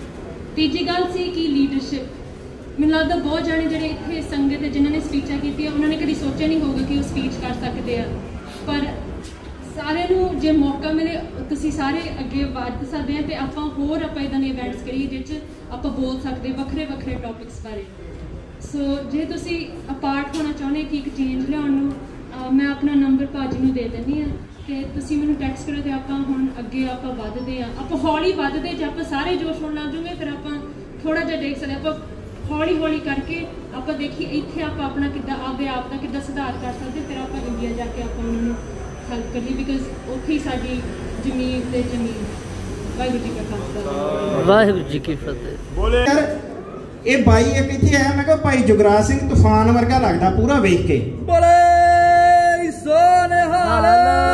ਤੀਜੀ ਗੱਲ ਸੀ ਕਿ ਲੀਡਰਸ਼ਿਪ। ਮੈਨੂੰ ਲੱਗਦਾ ਬਹੁਤ ਜਾਣੇ ਜਿਹੜੇ ਇੱਥੇ ਸੰਗਤ ਜਿਨ੍ਹਾਂ ਨੇ ਸਪੀਚਾਂ ਕੀਤੀਆਂ ਉਹਨਾਂ ਨੇ ਕਦੀ ਸੋਚਿਆ ਨਹੀਂ ਹੋਊਗਾ ਕਿ ਉਹ ਸਪੀਚ ਕਰ ਸਕਦੇ ਆ, ਪਰ ਸਾਰਿਆਂ ਨੂੰ ਜੇ ਮੌਕਾ ਮਿਲੇ ਤੁਸੀਂ ਸਾਰੇ ਅੱਗੇ ਵੱਧ ਸਕਦੇ ਆ ਅਤੇ ਆਪਾਂ ਹੋਰ ਆਪਾਂ ਇੱਦਾਂ ਦੇ ਇਵੈਂਟਸ ਕਰੀਏ ਜਿਹ 'ਚ ਆਪਾਂ ਬੋਲ ਸਕਦੇ ਵੱਖਰੇ ਵੱਖਰੇ ਟੌਪਿਕਸ ਬਾਰੇ। ਸੋ ਜੇ ਤੁਸੀਂ ਅਪਾਰਟ ਹੋਣਾ ਚਾਹੁੰਦੇ ਕਿ ਇੱਕ ਚੇਂਜ ਲਿਆਉਣ ਨੂੰ, ਮੈਂ ਆਪਣਾ ਨੰਬਰ ਭਾਜੀ ਨੂੰ ਦੇ ਦਿੰਦੀ ਹਾਂ ਕਿ ਤੁਸੀਂ ਮੈਨੂੰ ਟੈਕਸਟ ਕਰੋ ਅਤੇ ਆਪਾਂ ਹੁਣ ਅੱਗੇ ਆਪਾਂ ਵੱਧਦੇ ਹਾਂ। ਆਪਾਂ ਹੌਲੀ ਵੱਧਦੇ ਜੇ ਆਪਾਂ ਸਾਰੇ ਜੋਸ਼ ਹੋਣ ਲੱਗ ਜਾਊਗੇ ਫਿਰ ਆਪਾਂ ਥੋੜ੍ਹਾ ਜਿਹਾ ਦੇਖ ਸਕਦੇ। ਆਪਾਂ ਹੌਲੀ ਹੌਲੀ ਕਰਕੇ ਆਪਾਂ ਦੇਖੀਏ ਇੱਥੇ ਆਪਾਂ ਆਪਣਾ ਕਿੱਦਾਂ ਆਪਦੇ ਆਪ ਦਾ ਕਿੱਦਾਂ ਸੁਧਾਰ ਕਰ ਸਕਦੇ, ਫਿਰ ਆਪਾਂ ਇੰਡੀਆ ਜਾ ਕੇ ਆਪਾਂ ਉਹਨਾਂ ਨੂੰ ਹੈਲਪ ਕਰੀਏ ਬਿਕਾਜ਼ ਉੱਥੇ ਹੀ ਸਾਡੀ ਜ਼ਮੀਨ ਤੇ ਜ਼ਮੀਨ। ਵਾਹਿਗੁਰੂ ਜੀ ਕਾ ਖਾਲਸਾ ਵਾਹਿਗੁਰੂ ਜੀ ਕੀ ਫਤਿਹ। ਬੋਲੇ ਯਾਰ ਇਹ ਬਾਈ ਇੱਕ ਇੱਥੇ ਆਇਆ, ਮੈਂ ਕਿਹਾ ਭਾਈ ਜੁਗਰਾਜ ਸਿੰਘ ਤੂਫਾਨ ਵਰਗਾ ਲੱਗਦਾ ਪੂਰਾ ਵੇਖ ਕੇ। ਬੋਲੇ ਸੋਨੇਹਾਲ।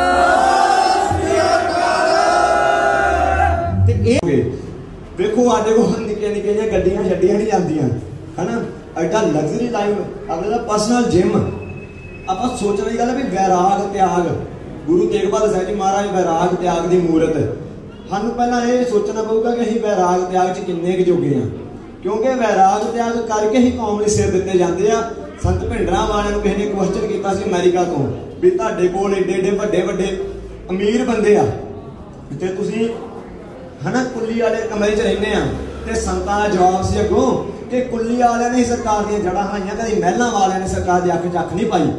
ਤੇ ਇਹ ਵੇਖੋ ਸਾਡੇ ਕੋਲ ਨਿੱਕੇ ਨਿੱਕੇ ਜਿਹੀਆਂ ਗੱਡੀਆਂ ਛੱਡੀਆਂ ਨਹੀਂ ਜਾਂਦੀਆਂ ਹਨਾ, ਐਡਾ ਲਗਜ਼ਰੀ ਲਾਈਫ ਆਪਣੇ ਦਾ ਪਰਸਨਲ ਜਿਮ। ਆਪਾਂ ਸੋਚਣ ਦੀ ਗੱਲ ਹੈ ਵੀ ਵੈਰਾਗ ਤਿਆਗ, ਗੁਰੂ ਤੇਗ ਬਹਾਦਰ ਸਾਹਿਬ ਜੀ ਮਹਾਰਾਜ ਵੈਰਾਗ ਤਿਆਗ ਦੀ ਮੂਰਤ। ਸਾਨੂੰ ਪਹਿਲਾਂ ਇਹ ਸੋਚਣਾ ਪਊਗਾ ਕਿ ਅਸੀਂ ਵੈਰਾਗ ਤਿਆਗ 'ਚ ਕਿੰਨੇ ਕੁ ਜੋਗੇ ਹਾਂ, ਕਿਉਂਕਿ ਵੈਰਾਗ ਤਿਆਗ ਕਰਕੇ ਹੀ ਕੌਮ ਲਈ ਸਿਰ ਦਿੱਤੇ ਜਾਂਦੇ ਆ। ਸੰਤ ਭਿੰਡਰਾਂ ਵਾਲਿਆਂ ਨੂੰ ਕਿਸੇ ਨੇ ਕੁਐਸਚਨ ਕੀਤਾ ਸੀ ਅਮਰੀਕਾ ਤੋਂ ਵੀ ਤੁਹਾਡੇ ਕੋਲ ਏਡੇ ਏਡੇ ਵੱਡੇ ਵੱਡੇ ਅਮੀਰ ਬੰਦੇ ਆ ਤੇ ਤੁਸੀਂ ਹਨਾ ਕੁੱਲੀ ਵਾਲੇ ਕਮਰੇ 'ਚ ਰਹਿੰਦੇ ਆ, ਤੇ ਸੰਤਾਂ ਦਾ ਜਵਾਬ ਸੀ ਅੱਗੋਂ ਕਿ ਕੁੱਲੀ ਵਾਲਿਆਂ ਨੇ ਹੀ ਸਰਕਾਰ ਦੀਆਂ ਜੜ੍ਹਾਂ ਹਾਈਆਂ, ਕਦੀ ਮਹਿਲਾਂ ਵਾਲਿਆਂ ਨੇ ਸਰਕਾਰ ਦੀ ਅੱਖ 'ਚ ਅੱਖ ਨਹੀਂ ਪਾਈ।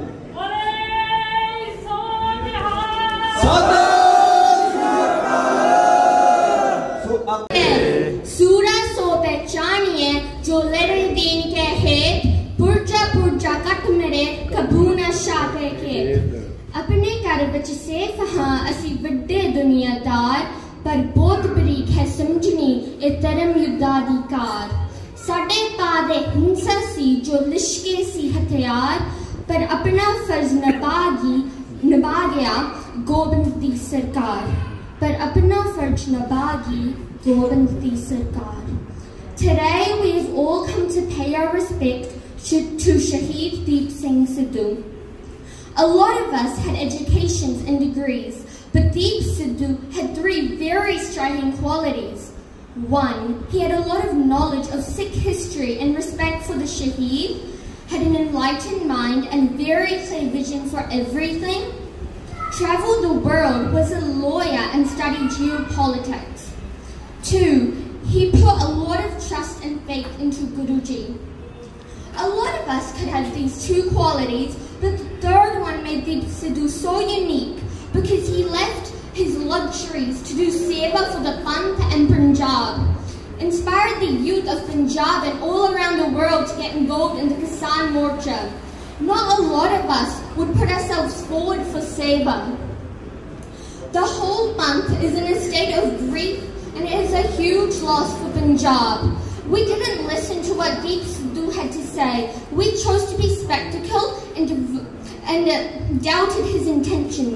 सूरा सो पहचानिए जो लड़े दीन के हेत, पुरजा पुरजा कट मेरे कबू न शापे के। अपने घर विच सेफ हाँ असी वड्डे दुनियादार, पर बहुत बरीक है समझनी ए धर्म युद्धा दी कार। साडे पा दे हिंसा सी जो लिशके सी हथियार, पर अपना फर्ज निभागी निभा गया गोबिंद दी सरकार, पर अपना फर्ज निभागी गोबिंद दी सरकार। Today we have all come to pay our respect to, to Shaheed Deep Singh Sidhu. A lot of us had educations and degrees, but Deep Sidhu had three very striking qualities. One, he had a lot of knowledge of Sikh history and respect for the Shaheed, had an enlightened mind and very clear vision for everything, traveled the world, was a lawyer and studied geopolitics. Two, he put a lot of trust and faith into Guruji. A lot of us could have these two qualities, but the third one made Deep Sidhu so unique because he left his luxuries to do seva for the Panth and Punjab, inspired the youth of Punjab and all around the world to get involved in the Kisan Morcha. Not a lot of us would put ourselves forward for seva. The whole Panth is in a state of grief, and it is a huge loss for Punjab. We didn't listen to what Deep Sidhu had to say. We chose to be spectacle and, and uh, doubted his intentions.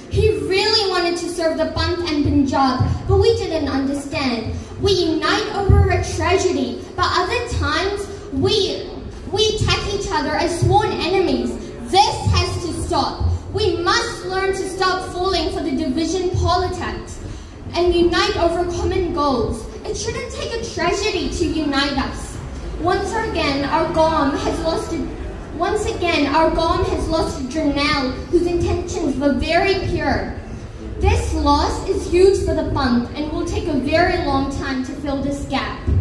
He really wanted to serve the Panth and Punjab, but we didn't understand. We unite over a tragedy, but other times we we attack each other as sworn enemies. This has to stop. We must learn to stop falling for the division politics and unite over common goals. It shouldn't take a tragedy to unite us. Once again, our Gom has lost a Once again, our Gom has lost a journal whose intentions were very pure. This loss is huge for the Panth and will take a very long time to fill this gap.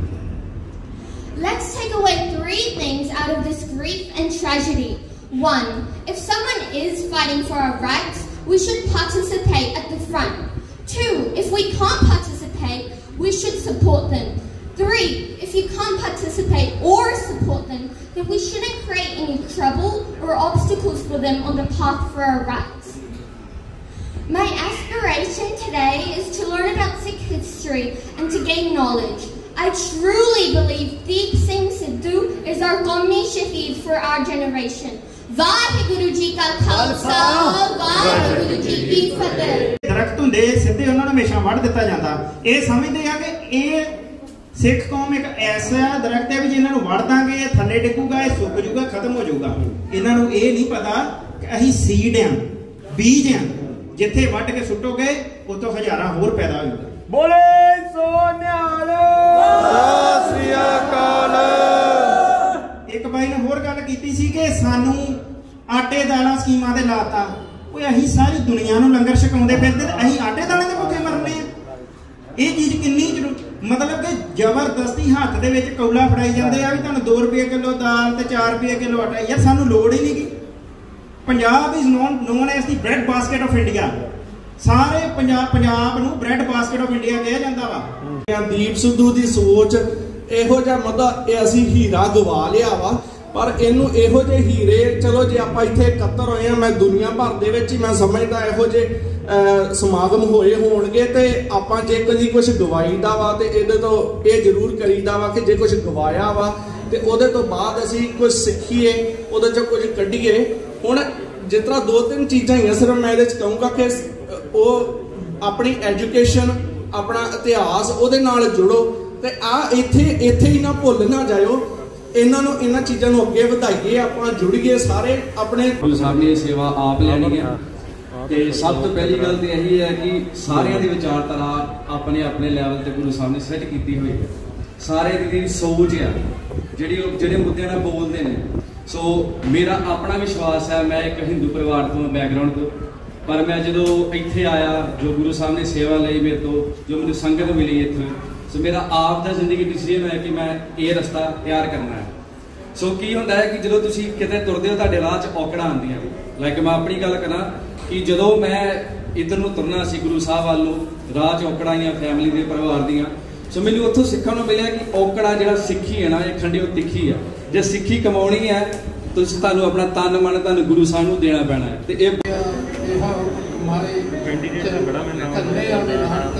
Let's take away three things out of this grief and tragedy. One, if someone is fighting for our rights, we should participate at the front. Two, if we can't participate, we should support them. Three, if you can't participate or support them, then we shouldn't create any trouble or obstacles for them on the path for our rights. My aspiration today is to learn about Sikh history and to gain knowledge. I truly believe Deep Singh Sidhu is our Qawmi Shaheed for our generation. Vaheguru Ji Ka Khalsa, Vaheguru Ji Ki Fateh. ਦਰਖਤ ਹੁੰਦੇ ਸਿੱਧੇ ਉਹਨਾਂ ਨੂੰ ਹਮੇਸ਼ਾ ਵੱਢ ਦਿੱਤਾ ਜਾਂਦਾ। ਇਹ ਸਮਝਦੇ ਆ ਕਿ ਇਹ ਸਿੱਖ ਕੌਮ ਇੱਕ ਐਸਾ ਦਰਖਤ ਹੈ ਵੀ ਜੇ ਇਹਨਾਂ ਨੂੰ ਵੱਢ ਦਾਂਗੇ ਇਹ ਥੱਲੇ ਡਿੱਗੂਗਾ, ਇਹ ਸੁੱਕ ਜੂਗਾ, ਖਤਮ ਹੋ ਜਾਊਗਾ। ਇਹਨਾਂ ਨੂੰ ਇਹ ਨਹੀਂ ਪਤਾ ਕਿ ਅਸੀਂ ਸੀਡ ਆ, ਬੀਜ ਆ, ਜਿੱਥੇ ਵੱਢ ਕੇ ਸੁੱਟੋਗੇ ਉਤੋਂ ਹਜ਼ਾਰਾਂ ਹੋਰ ਪੈਦਾ ਹੋਊਗਾ। ਬੋਲੇ ਸੋ ਨਿਹਾਲ, ਸਤਿ ਸ੍ਰੀ ਅਕਾਲ। ਇੱਕ ਬਾਈ ਨੇ ਹੋਰ ਗੱਲ ਕੀਤੀ ਸੀ ਕਿ ਸਾਨੂੰ ਆਟੇ ਦਾਲਾਂ ਸਕੀਮਾਂ ਤੇ ਲਾਤਾ। ਓਏ ਅਸੀਂ ਸਾਰੀ ਦੁਨੀਆ ਨੂੰ ਲੰਗਰ ਛਕਾਉਂਦੇ ਫਿਰਦੇ ਤੇ ਅਸੀਂ ਆਟੇ ਦਾਲਾਂ ਦੇ ਭੁੱਖੇ ਮਰਨੇ ਆ। ਇਹ ਚੀਜ਼ ਕਿੰਨੀ ਜ਼ਰੂਰ ਮਤਲਬ ਕਿ ਜ਼ਬਰਦਸਤੀ ਹੱਥ ਦੇ ਵਿੱਚ ਕੌਲਾ ਫੜਾਈ ਜਾਂਦੇ ਆ ਵੀ ਤੁਹਾਨੂੰ ਦੋ ਰੁਪਏ ਕਿਲੋ ਦਾਲ ਤੇ ਚਾਰ ਰੁਪਏ ਕਿਲੋ ਆਟਾ। ਯਾਰ ਸਾਨੂੰ ਲੋੜ ਹੀ ਨਹੀਂ ਗੀ। Punjab is known known as the bread basket of India. ਸਾਰੇ ਪੰਜਾਬ ਪੰਜਾਬ ਨੂੰ ਬ੍ਰੈਡ ਬਾਸਕਟ ਆਫ ਇੰਡੀਆ ਕਿਹਾ ਜਾਂਦਾ ਵਾ। ਦੀਪ ਸਿੱਧੂ ਦੀ ਸੋਚ ਇਹੋ ਜਿਹਾ ਮਤਲਬ ਇਹ ਅਸੀਂ ਹੀਰਾ ਗਵਾ ਲਿਆ ਵਾ, ਪਰ ਇਹਨੂੰ ਇਹੋ ਜਿਹੇ ਹੀਰੇ ਚਲੋ ਜੇ ਆਪਾਂ ਇੱਥੇ ਇਕੱਤਰ ਹੋਏ ਆ, ਮੈਂ ਦੁਨੀਆ ਭਰ ਦੇ ਵਿੱਚ ਹੀ ਮੈਂ ਸਮਝਦਾ ਇਹੋ ਜਿਹੇ ਸਮਾਗਮ ਹੋਏ ਹੋਣਗੇ ਤੇ ਆਪਾਂ ਜੇ ਕਦੀ ਕੁਝ ਗਵਾਈਦਾ ਵਾ ਤੇ ਇਹਦੇ ਤੋਂ ਇਹ ਜ਼ਰੂਰ ਕਰੀਦਾ ਵਾ ਕਿ ਜੇ ਕੁਝ ਗਵਾਇਆ ਵਾ ਤੇ ਉਹਦੇ ਤੋਂ ਬਾਅਦ ਅਸੀਂ ਕੁਝ ਸਿੱਖੀਏ, ਉਹਦੇ ਚੋਂ ਕੁਝ ਕੱਢੀਏ। ਹੁਣ ਜਿਸ ਤਰ੍ਹਾਂ ਦੋ ਤਿੰਨ ਚੀਜ਼ਾਂ ਹੀ ਸਿਰਫ ਮੈਂ ਇਹਦੇ 'ਚ ਕਹੂੰਗਾ ਕਿ ਉਹ ਆਪਣੀ ਐਜੂਕੇਸ਼ਨ, ਆਪਣਾ ਇਤਿਹਾਸ ਉਹਦੇ ਨਾਲ ਜੁੜੋ ਤੇ ਆ ਇੱਥੇ ਇੱਥੇ ਹੀ ਨਾ ਭੁੱਲ ਨਾ ਜਾਇਓ। ਇਹਨਾਂ ਨੂੰ ਇਹਨਾਂ ਚੀਜ਼ਾਂ ਨੂੰ ਅੱਗੇ ਵਧਾਈਏ, ਆਪਾਂ ਜੁੜੀਏ ਸਾਰੇ ਆਪਣੇ। ਗੁਰੂ ਸਾਹਿਬ ਨੇ ਸੇਵਾ ਆਪ ਲੈਣੀ ਹੈ ਤੇ ਸਭ ਤੋਂ ਪਹਿਲੀ ਗੱਲ ਤੇ ਇਹੀ ਹੈ ਕਿ ਸਾਰਿਆਂ ਦੀ ਵਿਚਾਰਧਾਰਾ ਆਪਣੇ ਆਪਣੇ ਲੈਵਲ ਤੇ ਗੁਰੂ ਸਾਹਿਬ ਨੇ ਸੈੱਟ ਕੀਤੀ ਹੋਈ ਹੈ। ਸਾਰੇ ਦੀ ਸੋਚ ਆ ਜਿਹੜੀ ਉਹ ਜਿਹੜੇ ਮੁੱਦਿਆਂ ਨਾਲ ਬੋਲਦੇ ਨੇ। ਸੋ ਮੇਰਾ ਆਪਣਾ ਵਿਸ਼ਵਾਸ ਹੈ, ਮੈਂ ਇੱਕ ਹਿੰਦੂ ਪਰਿਵਾਰ ਤੋਂ ਬੈਕਗਰਾਉਂਡ ਤੋਂ, ਪਰ ਮੈਂ ਜਦੋਂ ਇੱਥੇ ਆਇਆ ਜੋ ਗੁਰੂ ਸਾਹਿਬ ਨੇ ਸੇਵਾ ਲਈ ਮੇਰੇ ਤੋਂ, ਜੋ ਮੈਨੂੰ ਸੰਗਤ ਮਿਲੀ ਇੱਥੇ, ਸੋ ਮੇਰਾ ਆਪ ਦਾ ਜ਼ਿੰਦਗੀ ਡਿਸੀਜਨ ਹੋਇਆ ਕਿ ਮੈਂ ਇਹ ਰਸਤਾ ਤਿਆਰ ਕਰਨਾ ਹੈ। ਸੋ ਕੀ ਹੁੰਦਾ ਹੈ ਕਿ ਜਦੋਂ ਤੁਸੀਂ ਕਿਤੇ ਤੁਰਦੇ ਹੋ ਤੁਹਾਡੇ ਰਾਹ 'ਚ ਔਕੜਾਂ ਆਉਂਦੀਆਂ। ਲਾਈਕ ਮੈਂ ਆਪਣੀ ਗੱਲ ਕਰਾਂ ਕਿ ਜਦੋਂ ਮੈਂ ਇੱਧਰ ਨੂੰ ਤੁਰਨਾ ਸੀ ਗੁਰੂ ਸਾਹਿਬ ਵੱਲ ਨੂੰ, ਰਾਹ 'ਚ ਔਕੜਾਂ ਆਈਆਂ ਫੈਮਿਲੀ ਦੇ, ਪਰਿਵਾਰ ਦੀਆਂ। ਸੋ ਮੈਨੂੰ ਉੱਥੋਂ ਸਿੱਖਣ ਨੂੰ ਮਿਲਿਆ ਕਿ ਔਕੜਾ ਜਿਹੜਾ ਸਿੱਖੀ ਹੈ ਨਾ, ਇਹ ਖੰਡਿਓ ਤਿੱਖੀ ਹੈ। ਜੇ ਸਿੱਖੀ ਕਮਾਉਣੀ ਹੈ ਤੁਸੀਂ ਤੁਹਾਨੂੰ ਆਪਣਾ ਤਨ ਮਨ ਤੁਹਾਨੂੰ ਗੁਰੂ ਸਾਹਿਬ ਨੂੰ ਦੇਣਾ ਪੈਣਾ ਹੈ। ਤੇ ਇਹ हमारे कल्ले आने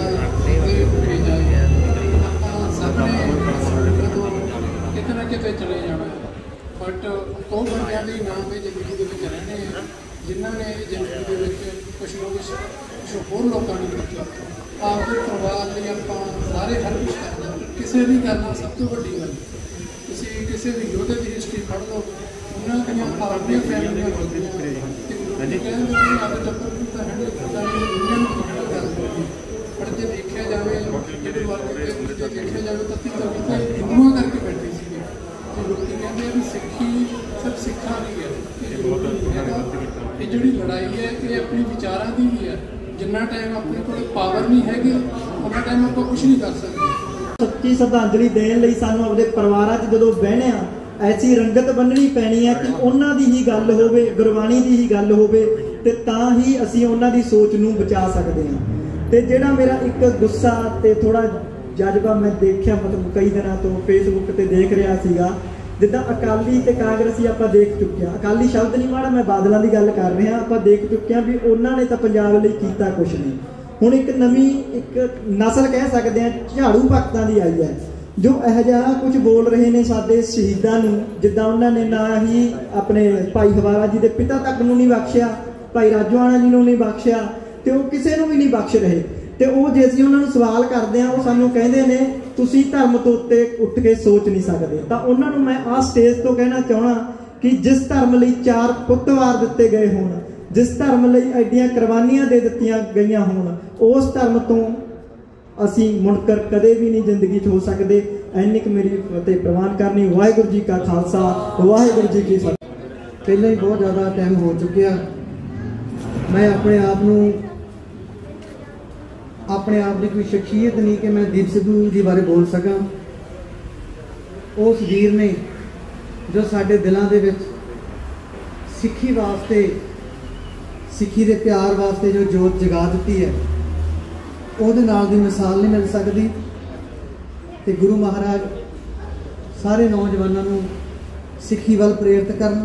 कितने कितने चले जाना, बट ਉਹ ਬੰਦਿਆਂ ਦੇ ਨਾਮ ਦੇ ਜ਼ਿੰਦਗੀ ਦੇ ਵਿੱਚ ਰਹਿਣੇ ਆ ਜਿਨ੍ਹਾਂ ਨੇ ਜ਼ਿੰਦਗੀ ਦੇ ਵਿੱਚ ਕੁਛ ਨਾ ਕੁਛ ਕੁਛ ਹੋਰ ਲੋਕਾਂ ਨੂੰ ਦਿੱਤਾ। ਆਪਦੇ ਪਰਿਵਾਰ ਲਈ ਆਪਾਂ ਸਾਰੇ ਹਰ ਕੁਛ ਕਰਦੇ। ਕਿਸੇ ਦੀ ਗੱਲ ਨਾਲ ਸਭ ਤੋਂ ਵੱਡੀ ਗੱਲ, ਤੁਸੀਂ ਕਿਸੇ ਵੀ ਯੋਧੇ ਦੀ ਹਿਸਟਰੀ ਪੜ੍ਹ ਲਓ, ਉਹਨਾਂ ਦੀਆਂ ਆਪਣੀਆਂ ਫੈਮਲੀਆਂ ਹੁੰਦੀਆਂ ਤੇ ਕਹਿੰਦੇ ਨੇ ਆਪਦੇ ਟੱਬਰ ਨੂੰ ਤਾਂ ਹੈਂਡਲ ਕਰਦਾ ਨਹੀਂ, ਦੁਨੀਆ ਨੂੰ ਹੈਂਡਲ ਕਰਦੇ। ਪਰ ਜੇ ਦੇਖਿਆ ਜਾਵੇ ਜਿਹੜੇ ਵਰਗ ਦੇ ਜੇ ਦੇਖਿਆ ਜਾਵੇ ਤਾਂ ਤਿੰਨ ਤਾਂ ਹਿੰਦੂਆਂ ਕਰਕੇ ਬੈਠੇ ਸੀਗੇ। ਤੇ ਲੋਕੀ ਕਹਿੰਦੇ ਆ ਵੀ ਸਿੱਖੀ ਸਿਰਫ ਸਿੱਖਾਂ ਦੀ ਹੈ, ਇਹ ਜਿਹੜੀ ਲੜਾਈ ਹੈ ਇਹ ਆਪਣੀ ਵਿਚਾਰਾਂ ਦੀ ਵੀ ਹੈ। ਜਿੰਨਾ ਟਾਈਮ ਆਪਣੇ ਕੋਲ ਪਾਵਰ ਨਹੀਂ ਹੈਗੀ ਉਹਨਾਂ ਟਾਈਮ ਆਪਾਂ ਕੁਛ ਨਹੀਂ ਕਰ ਸਕਦੇ। ਸੱਚੀ ਸ਼ਰਧਾਂਜਲੀ ਦੇਣ ਲਈ ਸਾਨੂੰ ਆਪਣੇ ਪਰਿਵਾਰਾਂ 'ਚ ਜਦੋਂ ਬਹਿਣੇ ਆ ਐਸੀ ਰੰਗਤ ਬੰਨਣੀ ਪੈਣੀ ਹੈ ਕਿ ਉਹਨਾਂ ਦੀ ਹੀ ਗੱਲ ਹੋਵੇ, ਗੁਰਬਾਣੀ ਦੀ ਹੀ ਗੱਲ ਹੋਵੇ ਤੇ ਤਾਂ ਹੀ ਅਸੀਂ ਉਹਨਾਂ ਦੀ ਸੋਚ ਨੂੰ ਬਚਾ ਸਕਦੇ ਹਾਂ। ਤੇ ਜਿਹੜਾ ਮੇਰਾ ਇੱਕ ਗੁੱਸਾ ਤੇ ਥੋੜਾ ਜਜ਼ਬਾ ਮੈਂ ਦੇਖਿਆ ਮਤਲਬ ਕਈ ਦਿਨਾਂ ਤੋਂ ਫੇਸਬੁੱਕ ਤੇ ਦੇਖ ਰਿਹਾ ਸੀਗਾ, ਜਿੱਦਾਂ ਅਕਾਲੀ ਤੇ ਕਾਂਗਰਸੀ ਆਪਾਂ ਦੇਖ ਚੁੱਕੇ ਹਾਂ। ਅਕਾਲੀ ਸ਼ਬਦ ਨਹੀਂ ਮਾੜਾ, ਮੈਂ ਬਾਦਲਾਂ ਦੀ ਗੱਲ ਕਰ ਰਿਹਾ। ਆਪਾਂ ਦੇਖ ਚੁੱਕੇ ਹਾਂ ਵੀ ਉਹਨਾਂ ਨੇ ਤਾਂ ਪੰਜਾਬ ਲਈ ਕੀਤਾ ਕੁਛ ਨਹੀਂ। ਹੁਣ ਇੱਕ ਨਵੀਂ ਇੱਕ ਨਸਲ ਕਹਿ ਸਕਦੇ ਹਾਂ ਝਾੜੂ ਭਗਤਾਂ ਦੀ ਆਈ ਹੈ ਜੋ ਇਹੋ ਜਿਹਾ ਕੁਝ ਬੋਲ ਰਹੇ ਨੇ ਸਾਡੇ ਸ਼ਹੀਦਾਂ ਨੂੰ, ਜਿੱਦਾਂ ਉਹਨਾਂ ਨੇ ਨਾ ਹੀ ਆਪਣੇ ਭਾਈ ਹਵਾਰਾ ਜੀ ਦੇ ਪਿਤਾ ਤੱਕ ਨੂੰ ਨਹੀਂ ਬਖਸ਼ਿਆ, ਭਾਈ ਰਾਜੋਆਣਾ ਜੀ ਨੂੰ ਨਹੀਂ ਬਖਸ਼ਿਆ ਤੇ ਉਹ ਕਿਸੇ ਨੂੰ ਵੀ ਨਹੀਂ ਬਖਸ਼ ਰਹੇ। ਤੇ ਉਹ ਜੇ ਅਸੀਂ ਉਹਨਾਂ ਨੂੰ ਸਵਾਲ ਕਰਦੇ ਆ, ਉਹ ਸਾਨੂੰ ਕਹਿੰਦੇ ਨੇ ਤੁਸੀਂ ਧਰਮ ਤੋਂ ਉੱਤੇ ਉੱਠ ਕੇ ਸੋਚ ਨਹੀਂ ਸਕਦੇ। ਤਾਂ ਉਹਨਾਂ ਨੂੰ ਮੈਂ ਆਹ ਸਟੇਜ ਤੋਂ ਕਹਿਣਾ ਚਾਹਣਾ ਕਿ ਜਿਸ ਧਰਮ ਲਈ ਚਾਰ ਪੁੱਤ ਵਾਰ ਦਿੱਤੇ ਗਏ ਹੋਣ, ਜਿਸ ਧਰਮ ਲਈ ਐਡੀਆਂ ਕੁਰਬਾਨੀਆਂ ਦੇ ਦਿੱਤੀਆਂ ਗਈਆਂ ਹੋਣ, ਉਸ ਧਰਮ ਤੋਂ ਅਸੀਂ ਮੁਣਕਰ ਕਦੇ ਵੀ ਨਹੀਂ ਜ਼ਿੰਦਗੀ 'ਚ ਹੋ ਸਕਦੇ। ਐਨੀ ਕੁ ਮੇਰੀ ਫਤਿਹ ਪ੍ਰਵਾਨ ਕਰਨੀ। ਵਾਹਿਗੁਰੂ ਜੀ ਕਾ ਖਾਲਸਾ, ਵਾਹਿਗੁਰੂ ਜੀ ਕੀ ਫਤਿਹ। ਪਹਿਲਾਂ ਹੀ ਬਹੁਤ ਜ਼ਿਆਦਾ ਟਾਈਮ ਹੋ ਚੁੱਕਿਆ। ਮੈਂ ਆਪਣੇ ਆਪ ਨੂੰ ਆਪਣੇ ਆਪ ਦੀ ਕੋਈ ਸ਼ਖਸੀਅਤ ਨਹੀਂ ਕਿ ਮੈਂ ਦੀਪ ਸਿੱਧੂ ਜੀ ਬਾਰੇ ਬੋਲ ਸਕਾਂ। ਉਸ ਵੀਰ ਨੇ ਜੋ ਸਾਡੇ ਦਿਲਾਂ ਦੇ ਵਿੱਚ ਸਿੱਖੀ ਵਾਸਤੇ, ਸਿੱਖੀ ਦੇ ਪਿਆਰ ਵਾਸਤੇ ਜੋ ਜੋਤ ਜਗਾ ਦਿੱਤੀ ਹੈ, ਉਹਦੇ ਨਾਲ ਦੀ ਮਿਸਾਲ ਨਹੀਂ ਮਿਲ ਸਕਦੀ। ਤੇ ਗੁਰੂ ਮਹਾਰਾਜ ਸਾਰੇ ਨੌਜਵਾਨਾਂ ਨੂੰ ਸਿੱਖੀ ਵੱਲ ਪ੍ਰੇਰਿਤ ਕਰਨ।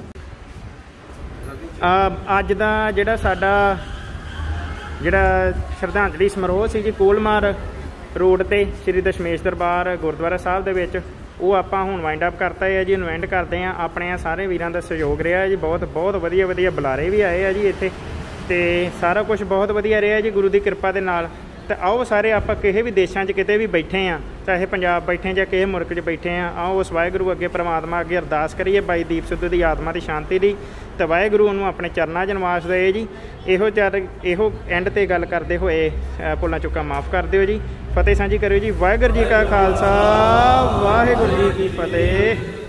ਅੱਜ ਦਾ ਜਿਹੜਾ ਸਾਡਾ ਜਿਹੜਾ ਸ਼ਰਧਾਂਜਲੀ ਸਮਾਰੋਹ ਸੀ ਜੀ ਕੋਲਮਾਰ ਰੋਡ ਤੇ ਸ਼੍ਰੀ ਦਸ਼ਮੇਸ਼ ਦਰਬਾਰ ਗੁਰਦੁਆਰਾ ਸਾਹਿਬ ਦੇ ਵਿੱਚ, ਉਹ ਆਪਾਂ ਹੁਣ ਵਾਈਂਡ ਅਪ ਕਰਤਾ ਹੈ ਜੀ। ਇਨਵੈਂਟ ਕਰਦੇ ਹਾਂ, ਆਪਣੇ ਸਾਰੇ ਵੀਰਾਂ ਦਾ ਸਹਿਯੋਗ ਰਿਹਾ ਜੀ। ਬਹੁਤ ਬਹੁਤ ਵਧੀਆ ਵਧੀਆ ਬੁਲਾਰੇ ਵੀ ਆਏ ਆ ਜੀ ਇੱਥੇ, ਤੇ ਸਾਰਾ ਕੁਝ ਬਹੁਤ ਵਧੀਆ ਰਿਹਾ ਜੀ ਗੁਰੂ ਦੀ ਕਿਰਪਾ ਦੇ ਨਾਲ। ਤੇ ਆਓ ਸਾਰੇ ਆਪਾਂ ਕਿਸੇ ਵੀ ਦੇਸ਼ਾਂ 'ਚ ਕਿਤੇ ਵੀ ਬੈਠੇ ਆ, ਚਾਹੇ ਪੰਜਾਬ ਬੈਠੇ ਜਾਂ ਕਿਸੇ ਮੁਲਕ 'ਚ ਬੈਠੇ ਆ, ਆਓ ਉਸ ਵਾਹਿਗੁਰੂ ਅੱਗੇ ਪ੍ਰਮਾਤਮਾ ਅੱਗੇ ਅਰਦਾਸ ਕਰੀਏ ਬਾਈ ਦੀਪ ਸਿੱਧੂ ਦੀ ਆਤਮਾ ਦੀ ਸ਼ਾਂਤੀ ਲਈ, ਤੇ ਵਾਹਿਗੁਰੂ ਉਹਨੂੰ ਆਪਣੇ ਚਰਨਾਂ 'ਚ ਨਿਵਾਸ ਦੇਏ ਜੀ। ਇਹੋ ਚਰ ਇਹੋ ਐਂਡ ਤੇ ਗੱਲ ਕਰਦੇ ਹੋਏ ਭੁੱਲਾਂ ਚੁੱਕਾਂ ਮਾਫ਼ ਕਰ ਦਿਓ ਜੀ। ਫਤਿਹ ਸਾਂਝੀ ਕਰਿਓ ਜੀ। ਵਾਹਿਗੁਰੂ ਜੀ ਕਾ ਖਾਲਸਾ, ਵਾਹਿਗੁਰੂ ਜੀ ਕੀ ਫਤਿਹ।